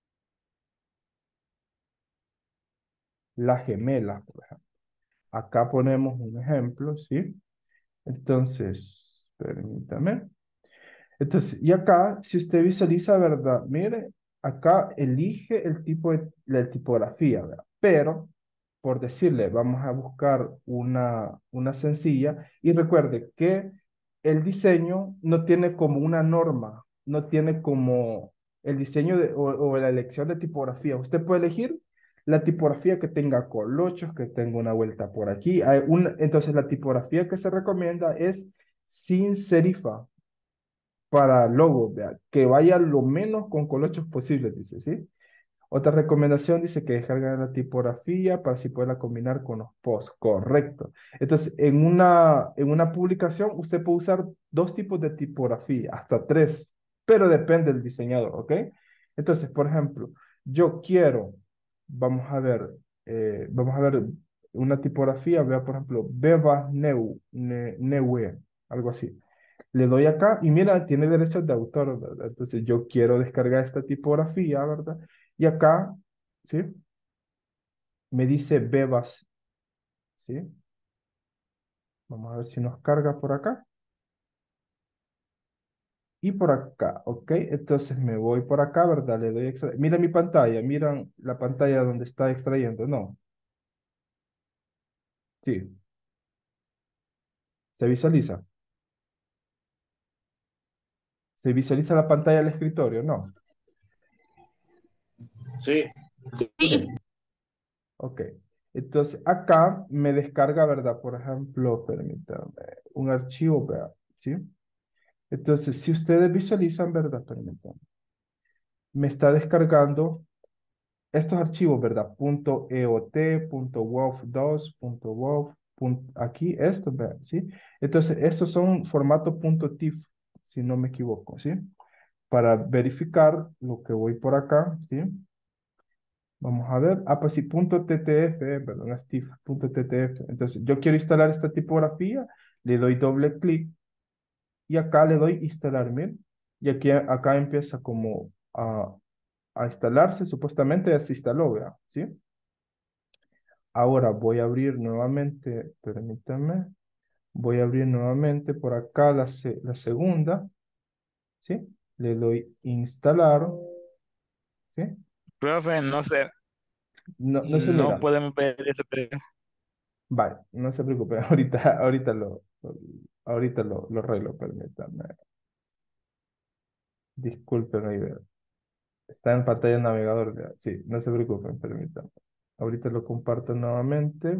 las gemelas, por ejemplo. Acá ponemos un ejemplo, ¿sí? Entonces, permítame. Entonces, y acá, si usted visualiza, ¿verdad? Mire, acá elige el tipo de la tipografía, ¿verdad? Pero, por decirle, vamos a buscar una, una sencilla y recuerde que el diseño no tiene como una norma, no tiene como el diseño de, o, o la elección de tipografía. Usted puede elegir la tipografía que tenga colochos, que tenga una vuelta por aquí. Hay un, entonces, la tipografía que se recomienda es sin serifa para logos, vea, que vaya lo menos con colochos posible, dice, ¿sí? Otra recomendación dice que descarguen la tipografía para así poderla combinar con los posts. Correcto. Entonces, en una, en una publicación, usted puede usar dos tipos de tipografía, hasta tres, pero depende del diseñador, ¿ok? Entonces, por ejemplo, yo quiero, vamos a ver, eh, vamos a ver una tipografía, vea, por ejemplo, Beba Neu, ne, Neue, algo así. Le doy acá y mira, tiene derechos de autor, ¿verdad? Entonces yo quiero descargar esta tipografía, ¿verdad? Y acá, ¿sí? Me dice Bebas, ¿sí? Vamos a ver si nos carga por acá. Y por acá, ¿ok? Entonces me voy por acá, ¿verdad? Le doy extra... Mira mi pantalla, miran la pantalla donde está extrayendo, ¿no? Sí, se visualiza. Se visualiza la pantalla del escritorio, ¿no? Sí. Ok, ok. Entonces acá me descarga, ¿verdad? Por ejemplo, permítame, un archivo, ¿verdad? ¿Sí? Entonces, si ustedes visualizan, ¿verdad? Permítanme. Me está descargando estos archivos, ¿verdad? Punto .eot, punto .wof dos, punto .wof, punto, aquí, esto, ¿verdad? ¿Sí? Entonces, estos son formato punto .tif, si no me equivoco, ¿sí? Para verificar lo que voy por acá, ¿sí? Vamos a ver. Ah, pues sí, punto .ttf, perdón, es tif, punto .ttf. Entonces, yo quiero instalar esta tipografía, le doy doble clic y acá le doy instalar, miren. Y aquí, acá empieza como a, a instalarse, supuestamente ya se instaló, vea, ¿sí? Ahora voy a abrir nuevamente, permítanme, voy a abrir nuevamente por acá la, se- la segunda, ¿sí? Le doy instalar, ¿sí? Profe, no sé, No, no se no mira. podemos ver este pre- Vale, no se preocupe, ahorita, ahorita lo, ahorita lo, lo arreglo, permítanme. Disculpen ahí, vea. Está en pantalla del navegador, vea. Sí, no se preocupen, permítanme. Ahorita lo comparto nuevamente.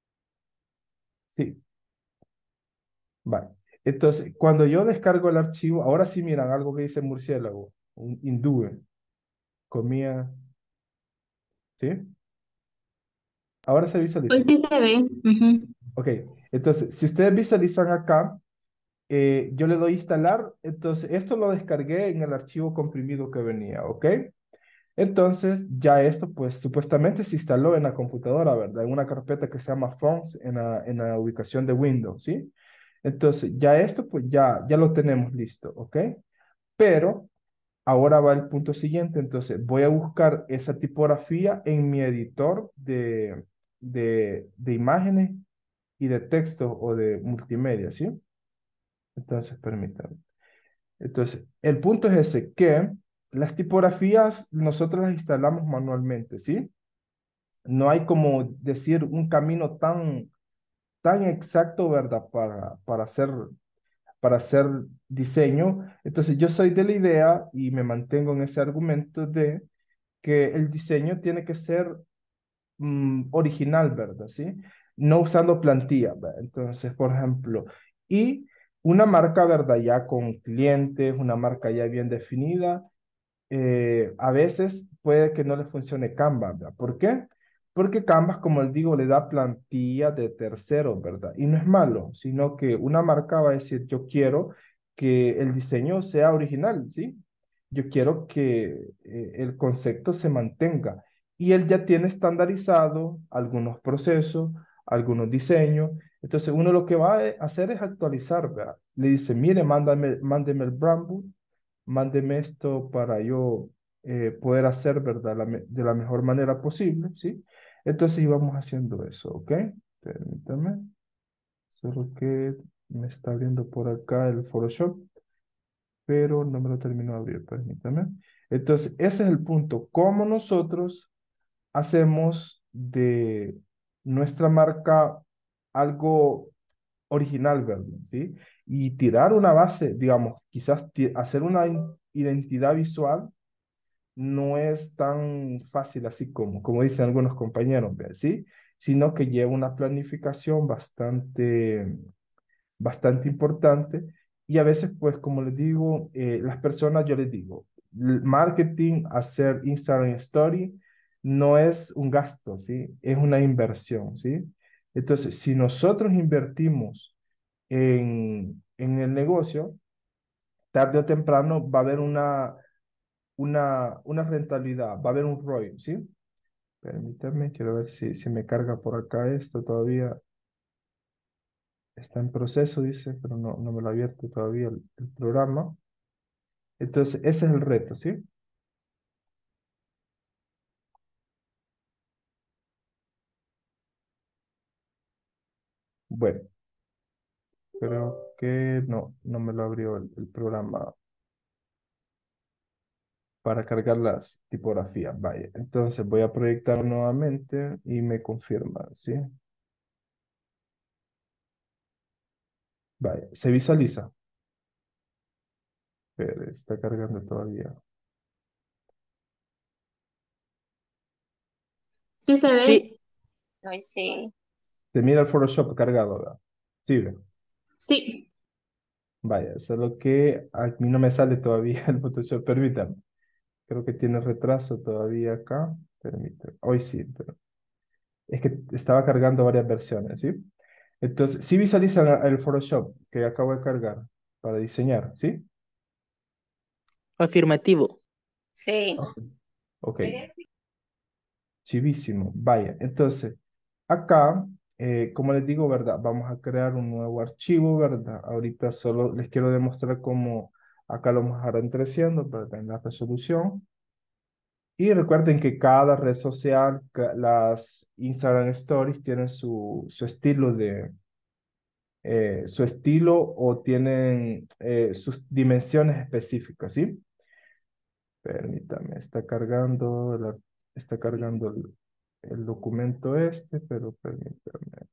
Sí, vale. Entonces, cuando yo descargo el archivo, ahora sí miran algo que dice murciélago, un hindú, comía, ¿sí? Ahora se Pues visualiza. sí se ve. Ujú. Ok, entonces, si ustedes visualizan acá, eh, yo le doy instalar, entonces esto lo descargué en el archivo comprimido que venía, ¿ok? Entonces, ya esto, pues, supuestamente se instaló en la computadora, ¿verdad? En una carpeta que se llama Fonts en la, en la ubicación de Windows, ¿sí? Entonces, ya esto, pues, ya, ya lo tenemos listo, ¿ok? Pero ahora va el punto siguiente, entonces voy a buscar esa tipografía en mi editor de, de, de imágenes y de texto o de multimedia, ¿sí? Entonces, permítanme. Entonces, el punto es ese, que las tipografías nosotros las instalamos manualmente, ¿sí? No hay como decir un camino tan, tan exacto, ¿verdad? Para, para hacer, para hacer diseño. Entonces, yo soy de la idea y me mantengo en ese argumento de que el diseño tiene que ser mm, original, ¿verdad? ¿Sí? No usando plantillas, ¿verdad? Entonces, por ejemplo, y una marca, ¿verdad? Ya con clientes, una marca ya bien definida, eh, a veces puede que no le funcione Canva, ¿verdad? ¿Por qué? Porque Canva, como les digo, le da plantilla de terceros, ¿verdad? Y no es malo, sino que una marca va a decir, yo quiero que el diseño sea original, ¿sí? Yo quiero que eh, el concepto se mantenga. Y él ya tiene estandarizado algunos procesos, algunos diseños. Entonces, uno lo que va a hacer es actualizar, ¿verdad? Le dice, mire, mándame, mándeme el brand book, mándeme esto para yo eh, poder hacer, ¿verdad? La me- de la mejor manera posible, ¿sí? Entonces íbamos haciendo eso, ¿ok? Permítame. Solo que me está abriendo por acá el Photoshop, pero no me lo termino de abrir, permítame. Entonces, ese es el punto. ¿Cómo nosotros hacemos de nuestra marca algo original, ¿verdad? ¿Sí? Y tirar una base, digamos, quizás ti- hacer una in- identidad visual no es tan fácil así como, como dicen algunos compañeros, ¿verdad? ¿Sí? Sino que lleva una planificación bastante bastante importante y a veces, pues, como les digo, eh, las personas, yo les digo, el marketing, hacer Instagram Story, no es un gasto, ¿sí? Es una inversión, ¿sí? Entonces, si nosotros invertimos en, en el negocio, tarde o temprano va a haber una, una, una rentabilidad, va a haber un R O I, ¿sí? Permítanme, quiero ver si, si me carga por acá esto todavía. Está en proceso, dice, pero no, no me lo ha abierto todavía el, el programa. Entonces, ese es el reto, ¿sí? Bueno, creo que no, no me lo abrió el, el programa para cargar las tipografías. Vaya, entonces voy a proyectar nuevamente y me confirma, ¿sí? Vaya, se visualiza, pero está cargando todavía. Sí se ve. Sí, Ay, sí. Se mira el Photoshop cargado, ¿verdad? Sí, ve. Sí. Vaya, solo que a mí no me sale todavía el Photoshop, permítame. Creo que tiene retraso todavía acá. Permítame. Hoy sí, pero es que estaba cargando varias versiones, ¿sí? Entonces, sí visualizan el Photoshop que acabo de cargar para diseñar, ¿sí? afirmativo. Sí. Ok, ok, chivísimo. Vaya, entonces, acá, eh, como les digo, ¿verdad? Vamos a crear un nuevo archivo, ¿verdad? Ahorita solo les quiero demostrar cómo acá lo vamos a dejar en trescientos, ¿verdad? En la resolución. Y recuerden que cada red social, ca- las Instagram Stories tienen su, su estilo de, eh, su estilo o tienen eh, sus dimensiones específicas, ¿sí? Permítame, está cargando, el ar- está cargando el, el documento este, pero permítame,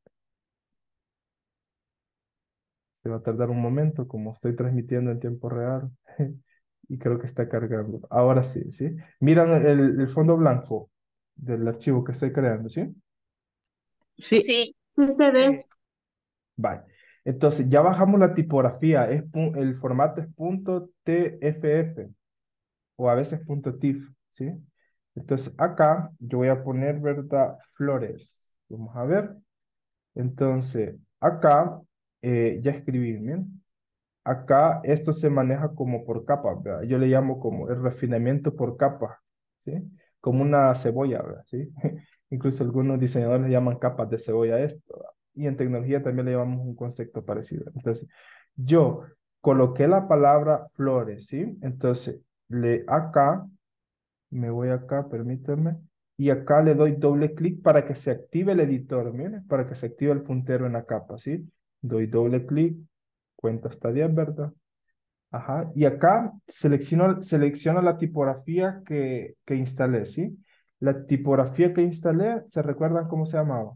se va a tardar un momento, como estoy transmitiendo en tiempo real, y creo que está cargando. Ahora sí, ¿sí? Miran el, el fondo blanco del archivo que estoy creando, ¿sí? Sí, Sí. Sí se ve. Vale. Entonces, ya bajamos la tipografía, es pu- el formato es punto T F F o a veces punto T I F, ¿sí? Entonces, acá yo voy a poner, ¿verdad? Flores. Vamos a ver. Entonces, acá eh, ya escribí, ¿bien? Acá esto se maneja como por capas, ¿verdad? Yo le llamo como el refinamiento por capas, ¿sí? Como una cebolla, ¿verdad? ¿Sí? Incluso algunos diseñadores le llaman capas de cebolla a esto, ¿verdad? Y en tecnología también le llamamos un concepto parecido. Entonces, yo coloqué la palabra flores, ¿sí? Entonces, le acá, me voy acá, permítame, y acá le doy doble clic para que se active el editor, miren, para que se active el puntero en la capa, ¿sí? Doy doble clic, cuenta hasta diez, ¿verdad? Ajá, y acá selecciono, selecciono la tipografía que, que instalé, ¿sí? La tipografía que instalé, ¿se recuerdan cómo se llamaba?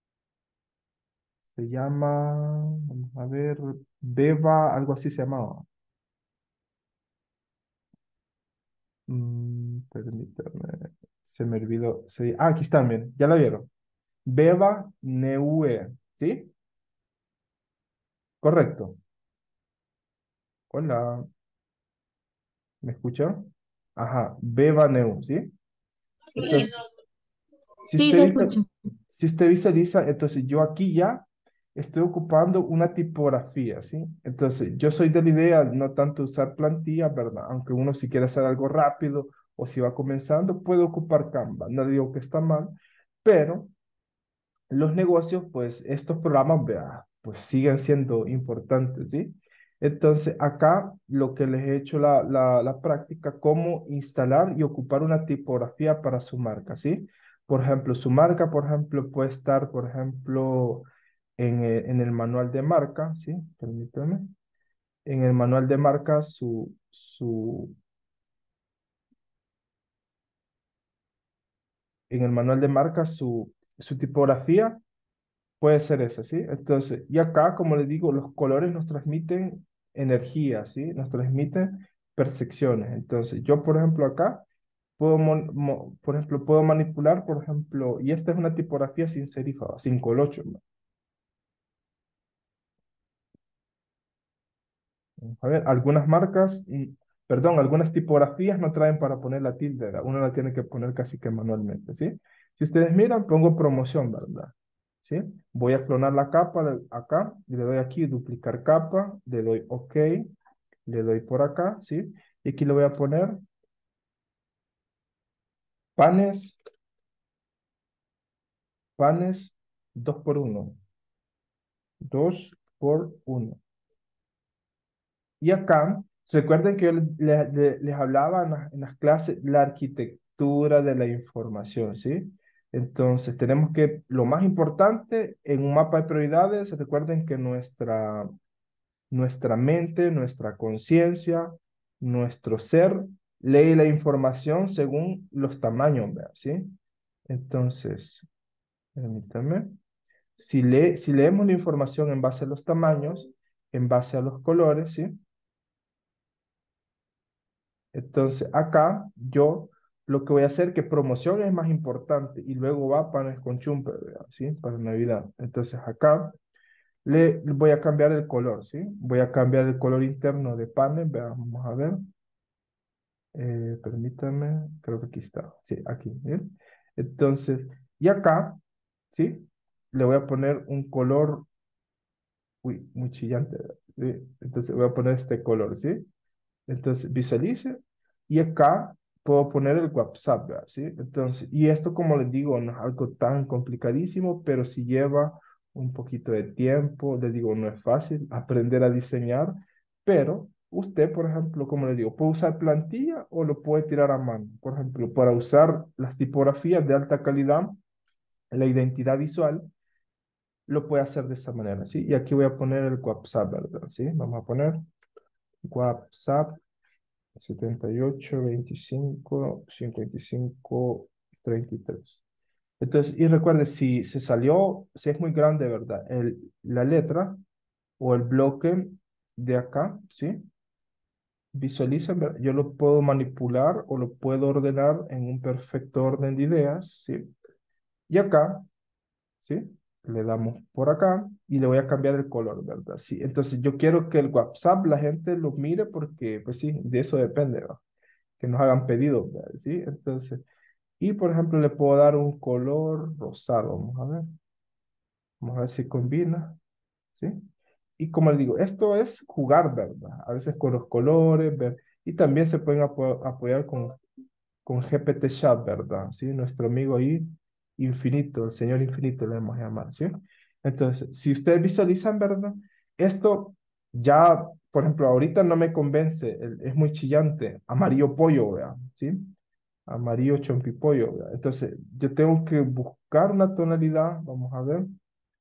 Se llama, vamos a ver, Beba, algo así se llamaba. Mm, permítame, se me olvidó. Se- ah, aquí están, bien, ya la vieron. Beba Neue, ¿sí? Correcto. Hola, ¿me escuchan? Ajá, Beba Neu, ¿sí? Sí. Si Sí usted se visa- escucha. si usted visualiza, entonces yo aquí ya estoy ocupando una tipografía, ¿sí? Entonces yo soy de la idea no tanto usar plantillas, ¿verdad? Aunque uno si quiere hacer algo rápido o si va comenzando, puede ocupar Canva. No le digo que está mal, pero los negocios, pues estos programas, vea, pues siguen siendo importantes, ¿sí? Entonces, acá lo que les he hecho la, la, la práctica, cómo instalar y ocupar una tipografía para su marca, ¿sí? Por ejemplo, su marca, por ejemplo, puede estar, por ejemplo, en el, en el manual de marca, ¿sí? Permítame. En el manual de marca, su, su, en el manual de marca, su, su tipografía puede ser esa, ¿sí? Entonces, y acá, como les digo, los colores nos transmiten energía, ¿sí? Nos transmiten percepciones. Entonces, yo, por ejemplo, acá puedo, mon- mo- por ejemplo, puedo manipular, por ejemplo, y esta es una tipografía sin serifado, sin colocho, ¿no? A ver, algunas marcas, y, perdón, algunas tipografías no traen para poner la tilde, ¿verdad? Uno la tiene que poner casi que manualmente, ¿sí? Si ustedes miran, pongo promoción, ¿verdad? ¿Sí? Voy a clonar la capa de acá, y le doy aquí, duplicar capa, le doy OK, le doy por acá, ¿sí? Y aquí le voy a poner panes, panes dos por uno, dos por uno. Y acá, recuerden que yo le- le- le- les hablaba en las, en las clases la arquitectura de la información, ¿sí? Entonces, tenemos que, lo más importante en un mapa de prioridades, recuerden que nuestra, nuestra mente, nuestra conciencia, nuestro ser, lee la información según los tamaños, ¿verdad? ¿Sí? Entonces, permítame. Si, lee, si leemos la información en base a los tamaños, en base a los colores, ¿sí? Entonces, acá yo lo que voy a hacer que promoción es más importante y luego va panes con chumpe, ¿verdad? ¿Sí? Para Navidad. Entonces, acá le voy a cambiar el color, ¿sí? Voy a cambiar el color interno de panes, veamos, vamos a ver. Eh, permítame, creo que aquí está. Sí, aquí, ¿bien? Entonces, y acá, ¿sí? Le voy a poner un color, uy, muy chillante, ¿verdad? ¿Sí? Entonces voy a poner este color, ¿sí? Entonces, visualice. Y acá puedo poner el WhatsApp, ¿verdad? ¿Sí? Entonces, y esto, como les digo, no es algo tan complicadísimo, pero si lleva un poquito de tiempo. Les digo, no es fácil aprender a diseñar, pero usted, por ejemplo, como les digo, puede usar plantilla o lo puede tirar a mano. Por ejemplo, para usar las tipografías de alta calidad, la identidad visual, lo puede hacer de esta manera, ¿sí? Y aquí voy a poner el WhatsApp, ¿verdad? ¿Sí? Vamos a poner WhatsApp setenta y ocho, veinticinco, cincuenta y cinco, treinta y tres. Entonces, y recuerde, si se salió, si es muy grande, ¿verdad? El, la letra o el bloque de acá, ¿sí? Visualizan, ¿verdad? Yo lo puedo manipular o lo puedo ordenar en un perfecto orden de ideas, ¿sí? Y acá, ¿sí? Le damos por acá y le voy a cambiar el color, ¿verdad? Sí, entonces yo quiero que el WhatsApp la gente lo mire porque, pues sí, de eso depende, ¿verdad? Que nos hagan pedidos, ¿verdad? ¿Sí? Entonces, y por ejemplo le puedo dar un color rosado, vamos a ver, vamos a ver si combina, ¿sí? Y como le digo, esto es jugar, ¿verdad? A veces con los colores, ver, y también se pueden apo- apoyar con con G P T Chat, ¿verdad? ¿Sí? Nuestro amigo ahí, infinito, el señor infinito le vamos a llamar, ¿sí? Entonces, si ustedes visualizan, ¿verdad? Esto ya, por ejemplo, ahorita no me convence, el- es muy chillante, amarillo pollo, ¿verdad? ¿Sí? Amarillo chompipollo, ¿verdad? Entonces, yo tengo que buscar una tonalidad, vamos a ver,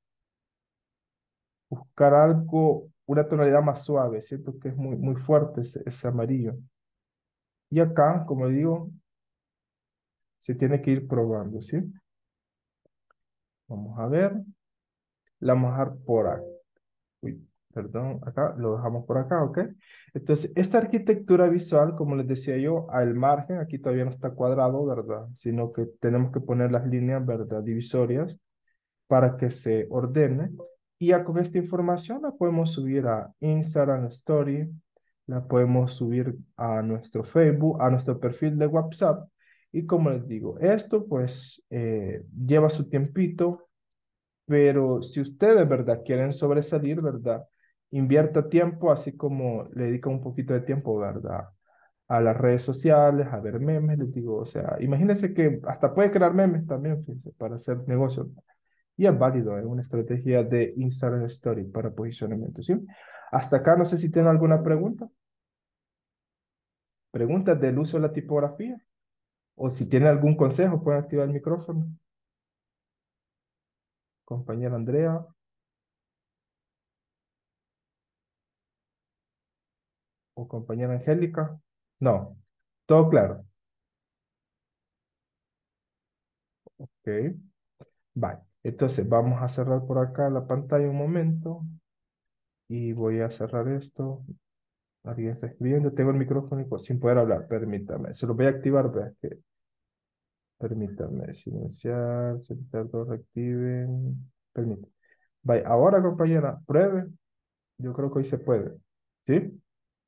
buscar algo, una tonalidad más suave, siento que es muy, muy fuerte ese, ese amarillo. Y acá, como digo, se tiene que ir probando, ¿sí? Vamos a ver. La vamos a dejar por acá. Uy, perdón, acá lo dejamos por acá, ¿ok? Entonces, esta arquitectura visual, como les decía yo, al margen, aquí todavía no está cuadrado, ¿verdad? Sino que tenemos que poner las líneas, ¿verdad? Divisorias para que se ordene. Y ya con esta información la podemos subir a Instagram Story, la podemos subir a nuestro Facebook, a nuestro perfil de WhatsApp. Y como les digo, esto pues eh, lleva su tiempito, pero si ustedes, ¿verdad? Quieren sobresalir, ¿verdad? Invierta tiempo, así como le dedica un poquito de tiempo, ¿verdad? A las redes sociales, a ver memes, les digo, o sea, imagínense que hasta puede crear memes también, fíjense, para hacer negocios. Y es válido, es una estrategia de Instagram Story para posicionamiento, ¿sí? Hasta acá, no sé si tienen alguna pregunta. ¿Preguntas del uso de la tipografía? O si tiene algún consejo, pueden activar el micrófono. Compañera Andrea. O compañera Angélica. No, todo claro. Ok, vale. Entonces vamos a cerrar por acá la pantalla un momento. Y voy a cerrar esto. Alguien está escribiendo. Tengo el micrófono y pues, sin poder hablar. Permítame. Se lo voy a activar. Vea que... Permítame. Silenciar. Solicitar todos activen. Permítame. Vaya, ahora compañera, pruebe. Yo creo que hoy se puede. ¿Sí?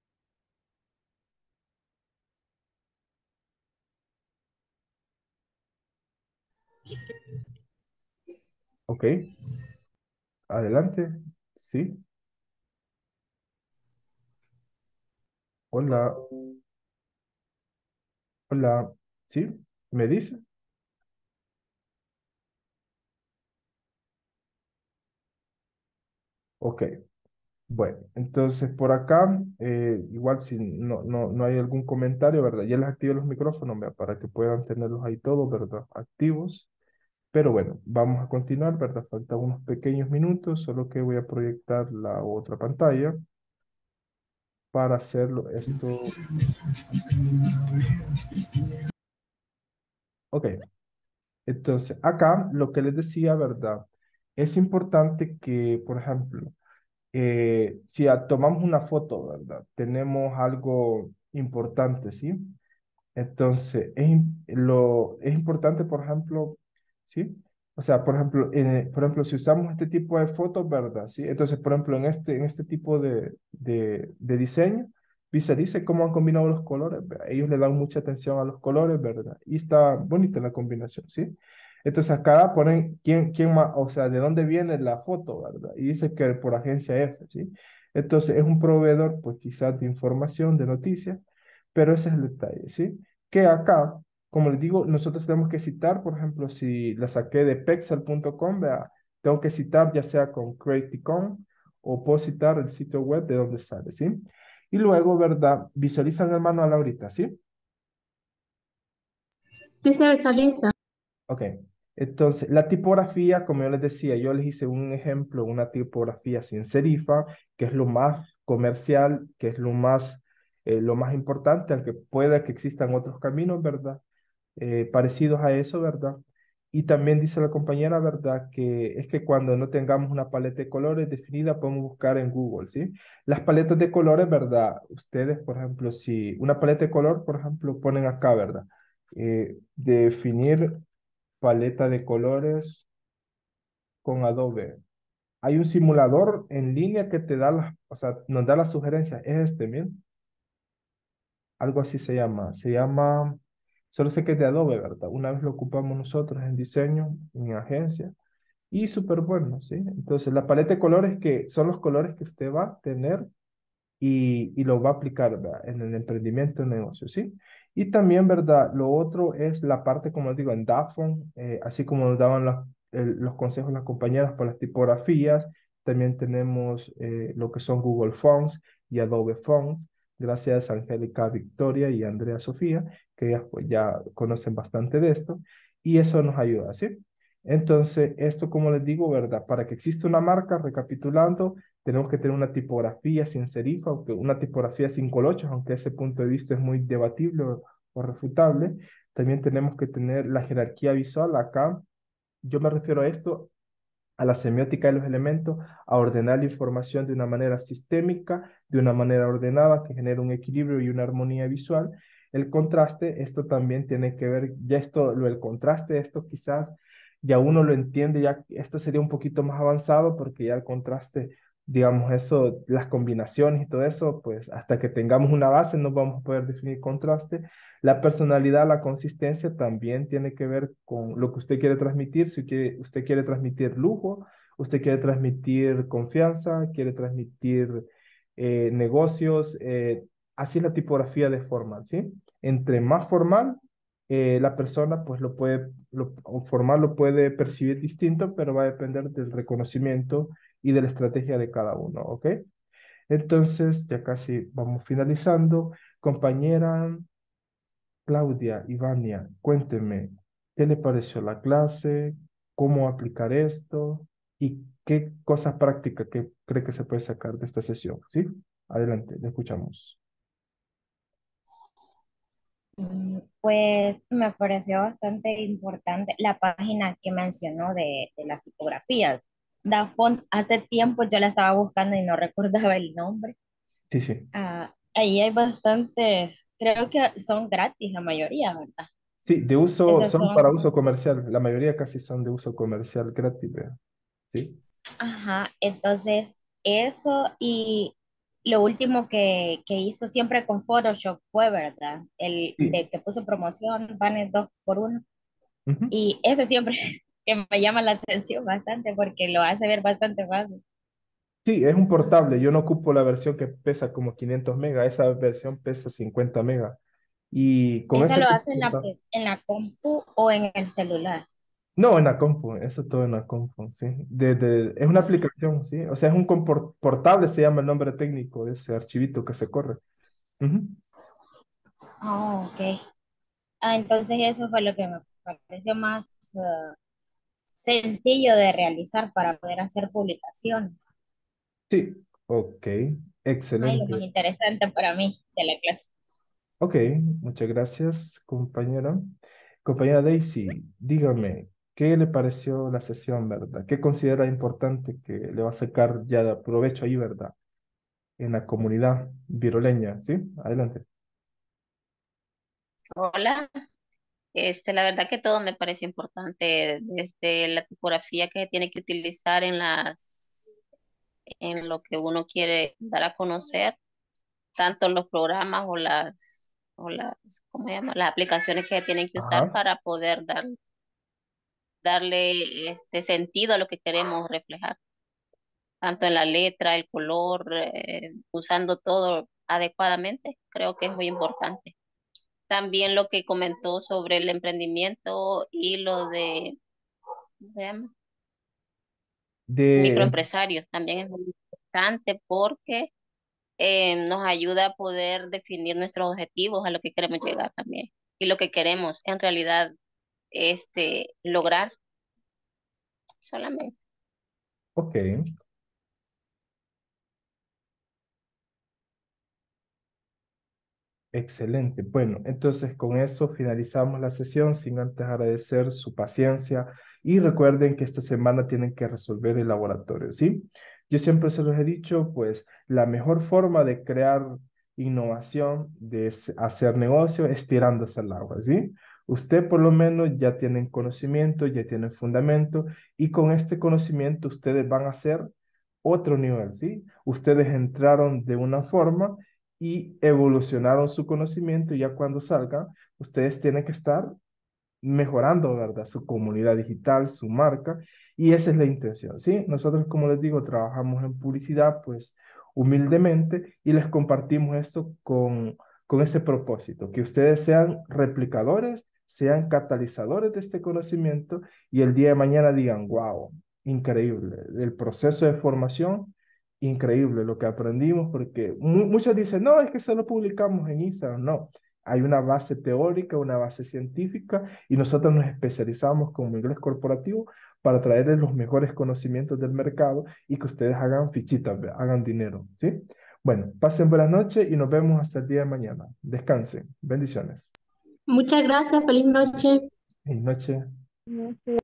Ok. Adelante. Sí. Hola. Hola. ¿Sí? ¿Me dice? Ok. Bueno, entonces por acá, eh, igual si no, no, no hay algún comentario, ¿verdad? Ya les activé los micrófonos, ¿verdad? Para que puedan tenerlos ahí todos, ¿verdad? Activos. Pero bueno, vamos a continuar, ¿verdad? Faltan unos pequeños minutos, solo que voy a proyectar la otra pantalla para hacerlo esto. Ok, entonces acá lo que les decía, ¿verdad? Es importante que, por ejemplo, eh, si a- tomamos una foto, ¿verdad? Tenemos algo importante, ¿sí? Entonces, es, im- lo, es importante, por ejemplo, ¿sí? O sea, por ejemplo, eh, por ejemplo, si usamos este tipo de fotos, ¿verdad? ¿Sí? Entonces, por ejemplo, en este, en este tipo de, de, de diseño, visualice cómo han combinado los colores, ¿verdad? Ellos le dan mucha atención a los colores, ¿verdad? Y está bonita la combinación, ¿sí? Entonces, acá ponen quién, quién más, o sea, de dónde viene la foto, ¿verdad? Y dice que por agencia F, ¿sí? Entonces, es un proveedor, pues quizás de información, de noticias, pero ese es el detalle, ¿sí? Que acá, como les digo, nosotros tenemos que citar, por ejemplo, si la saqué de pexel punto com, vea, tengo que citar ya sea con Creative Commons o puedo citar el sitio web de donde sale, ¿sí? Y luego, ¿verdad? Visualizan el manual ahorita, ¿sí? Sí se visualiza. Ok. Entonces, la tipografía, como yo les decía, yo les hice un ejemplo, una tipografía sin serifa, que es lo más comercial, que es lo más, eh, lo más importante, aunque pueda que existan otros caminos, ¿verdad? Eh, parecidos a eso, ¿verdad? Y también dice la compañera, ¿verdad? Que es que cuando no tengamos una paleta de colores definida, podemos buscar en Google, ¿sí? Las paletas de colores, ¿verdad? Ustedes, por ejemplo, si una paleta de color, por ejemplo, ponen acá, ¿verdad? Eh, definir paleta de colores con Adobe. Hay un simulador en línea que te da las, o sea, nos da las sugerencias. Es este, miren. Algo así se llama. Se llama, solo sé que es de Adobe, ¿verdad? Una vez lo ocupamos nosotros en diseño, en agencia, y súper bueno, ¿sí? Entonces, la paleta de colores que son los colores que usted va a tener y, y lo va a aplicar, ¿verdad? En el emprendimiento, en el negocio, ¿sí? Y también, ¿verdad? Lo otro es la parte, como digo, en Dafont, eh, así como nos daban las- el- los consejos las compañeras para las tipografías, también tenemos eh, lo que son Google Fonts y Adobe Fonts, gracias a Angélica Victoria y Andrea Sofía, que ellas pues ya conocen bastante de esto, y eso nos ayuda, ¿sí? Entonces, esto, como les digo, ¿verdad? Para que exista una marca, recapitulando, tenemos que tener una tipografía sin serifa, aunque una tipografía sin colochos, aunque ese punto de vista es muy debatible o, o refutable. También tenemos que tener la jerarquía visual. Acá yo me refiero a esto, a la semiótica de los elementos, a ordenar la información de una manera sistémica, de una manera ordenada, que genere un equilibrio y una armonía visual. El contraste, esto también tiene que ver, ya esto, lo del contraste, esto quizás ya uno lo entiende, ya esto sería un poquito más avanzado porque ya el contraste, digamos eso, las combinaciones y todo eso, pues hasta que tengamos una base no vamos a poder definir contraste. La personalidad, la consistencia también tiene que ver con lo que usted quiere transmitir. Si quiere, usted quiere transmitir lujo, usted quiere transmitir confianza, quiere transmitir eh, negocios. Eh, así es la tipografía de formal, ¿sí? Entre más formal, eh, la persona pues lo puede, lo, o formal lo puede percibir distinto, pero va a depender del reconocimiento y de la estrategia de cada uno, ¿ok? Entonces, ya casi vamos finalizando. Compañera. Claudia, Ivania, cuénteme, ¿qué le pareció la clase? ¿Cómo aplicar esto? ¿Y qué cosas prácticas que cree que se puede sacar de esta sesión? ¿Sí? Adelante, le escuchamos. Mm, Pues me pareció bastante importante la página que mencionó de, de las tipografías. Dafont, hace tiempo yo la estaba buscando y no recordaba el nombre. Sí, sí. Ah, ahí hay bastantes, creo que son gratis la mayoría, ¿verdad? Sí, de uso, Esas son para son, uso comercial. La mayoría casi son de uso comercial gratis, ¿vea? ¿Sí? ajá, entonces eso y lo último que, que hizo siempre con Photoshop fue, ¿verdad? El Sí. de que puso promoción, banner dos por uno. Ujú. Y ese siempre que me llama la atención bastante porque lo hace ver bastante fácil. Sí, es un portable. Yo no ocupo la versión que pesa como quinientos megas. Esa versión pesa cincuenta megas. Y con ¿Esa ese lo mismo hace en la, portable. en la compu o en el celular? No, en la compu, eso todo en la compu, sí. De, de- es una aplicación, sí. O sea, es un compor- portable, se llama el nombre técnico de ese archivito que se corre. Ujú. Ah, ok. Ah, entonces eso fue lo que me pareció más ah, sencillo de realizar para poder hacer publicación. Sí, ok, Ay, lo más excelente. interesante para mí de la clase. Ok, muchas gracias, compañera. Compañera Daisy, dígame, ¿qué le pareció la sesión, verdad? ¿Qué considera importante que le va a sacar ya de provecho ahí, verdad? En la comunidad viroleña, ¿sí? Adelante. Hola, este, la verdad que todo me parece importante, desde la tipografía que se tiene que utilizar en las, en lo que uno quiere dar a conocer, tanto los programas o las, o las, ¿cómo se llama? Las aplicaciones que se tienen que usar Ajá. para poder dar, darle este sentido a lo que queremos reflejar, tanto en la letra, el color, eh, usando todo adecuadamente, creo que es muy importante. También lo que comentó sobre el emprendimiento y lo de, ¿cómo se llama? De, Microempresarios, también es muy importante porque eh, nos ayuda a poder definir nuestros objetivos, a lo que queremos llegar también y lo que queremos en realidad este, lograr solamente. ok. Excelente. Bueno, entonces con eso finalizamos la sesión sin antes agradecer su paciencia y recuerden que esta semana tienen que resolver el laboratorio, ¿sí? Yo siempre se los he dicho, pues la mejor forma de crear innovación, de s- hacer negocio es tirándose al agua, ¿sí? Usted por lo menos ya tienen conocimiento, ya tienen fundamento y con este conocimiento ustedes van a hacer otro nivel, ¿sí? Ustedes entraron de una forma y evolucionaron su conocimiento y ya cuando salgan, ustedes tienen que estar mejorando, ¿verdad? Su comunidad digital, su marca, y esa es la intención, ¿sí? Nosotros, como les digo, trabajamos en publicidad, pues humildemente, y les compartimos esto con, con este propósito, que ustedes sean replicadores, sean catalizadores de este conocimiento, y el día de mañana digan, wow, increíble, el proceso de formación, increíble lo que aprendimos, porque mu- muchos dicen, no, es que solo publicamos en Instagram, no. Hay una base teórica, una base científica y nosotros nos especializamos como inglés corporativo para traerles los mejores conocimientos del mercado y que ustedes hagan fichitas, ve, hagan dinero, ¿sí? Bueno, pasen buenas noches y nos vemos hasta el día de mañana. Descansen. Bendiciones. Muchas gracias, feliz noche. Feliz noche. No, sí.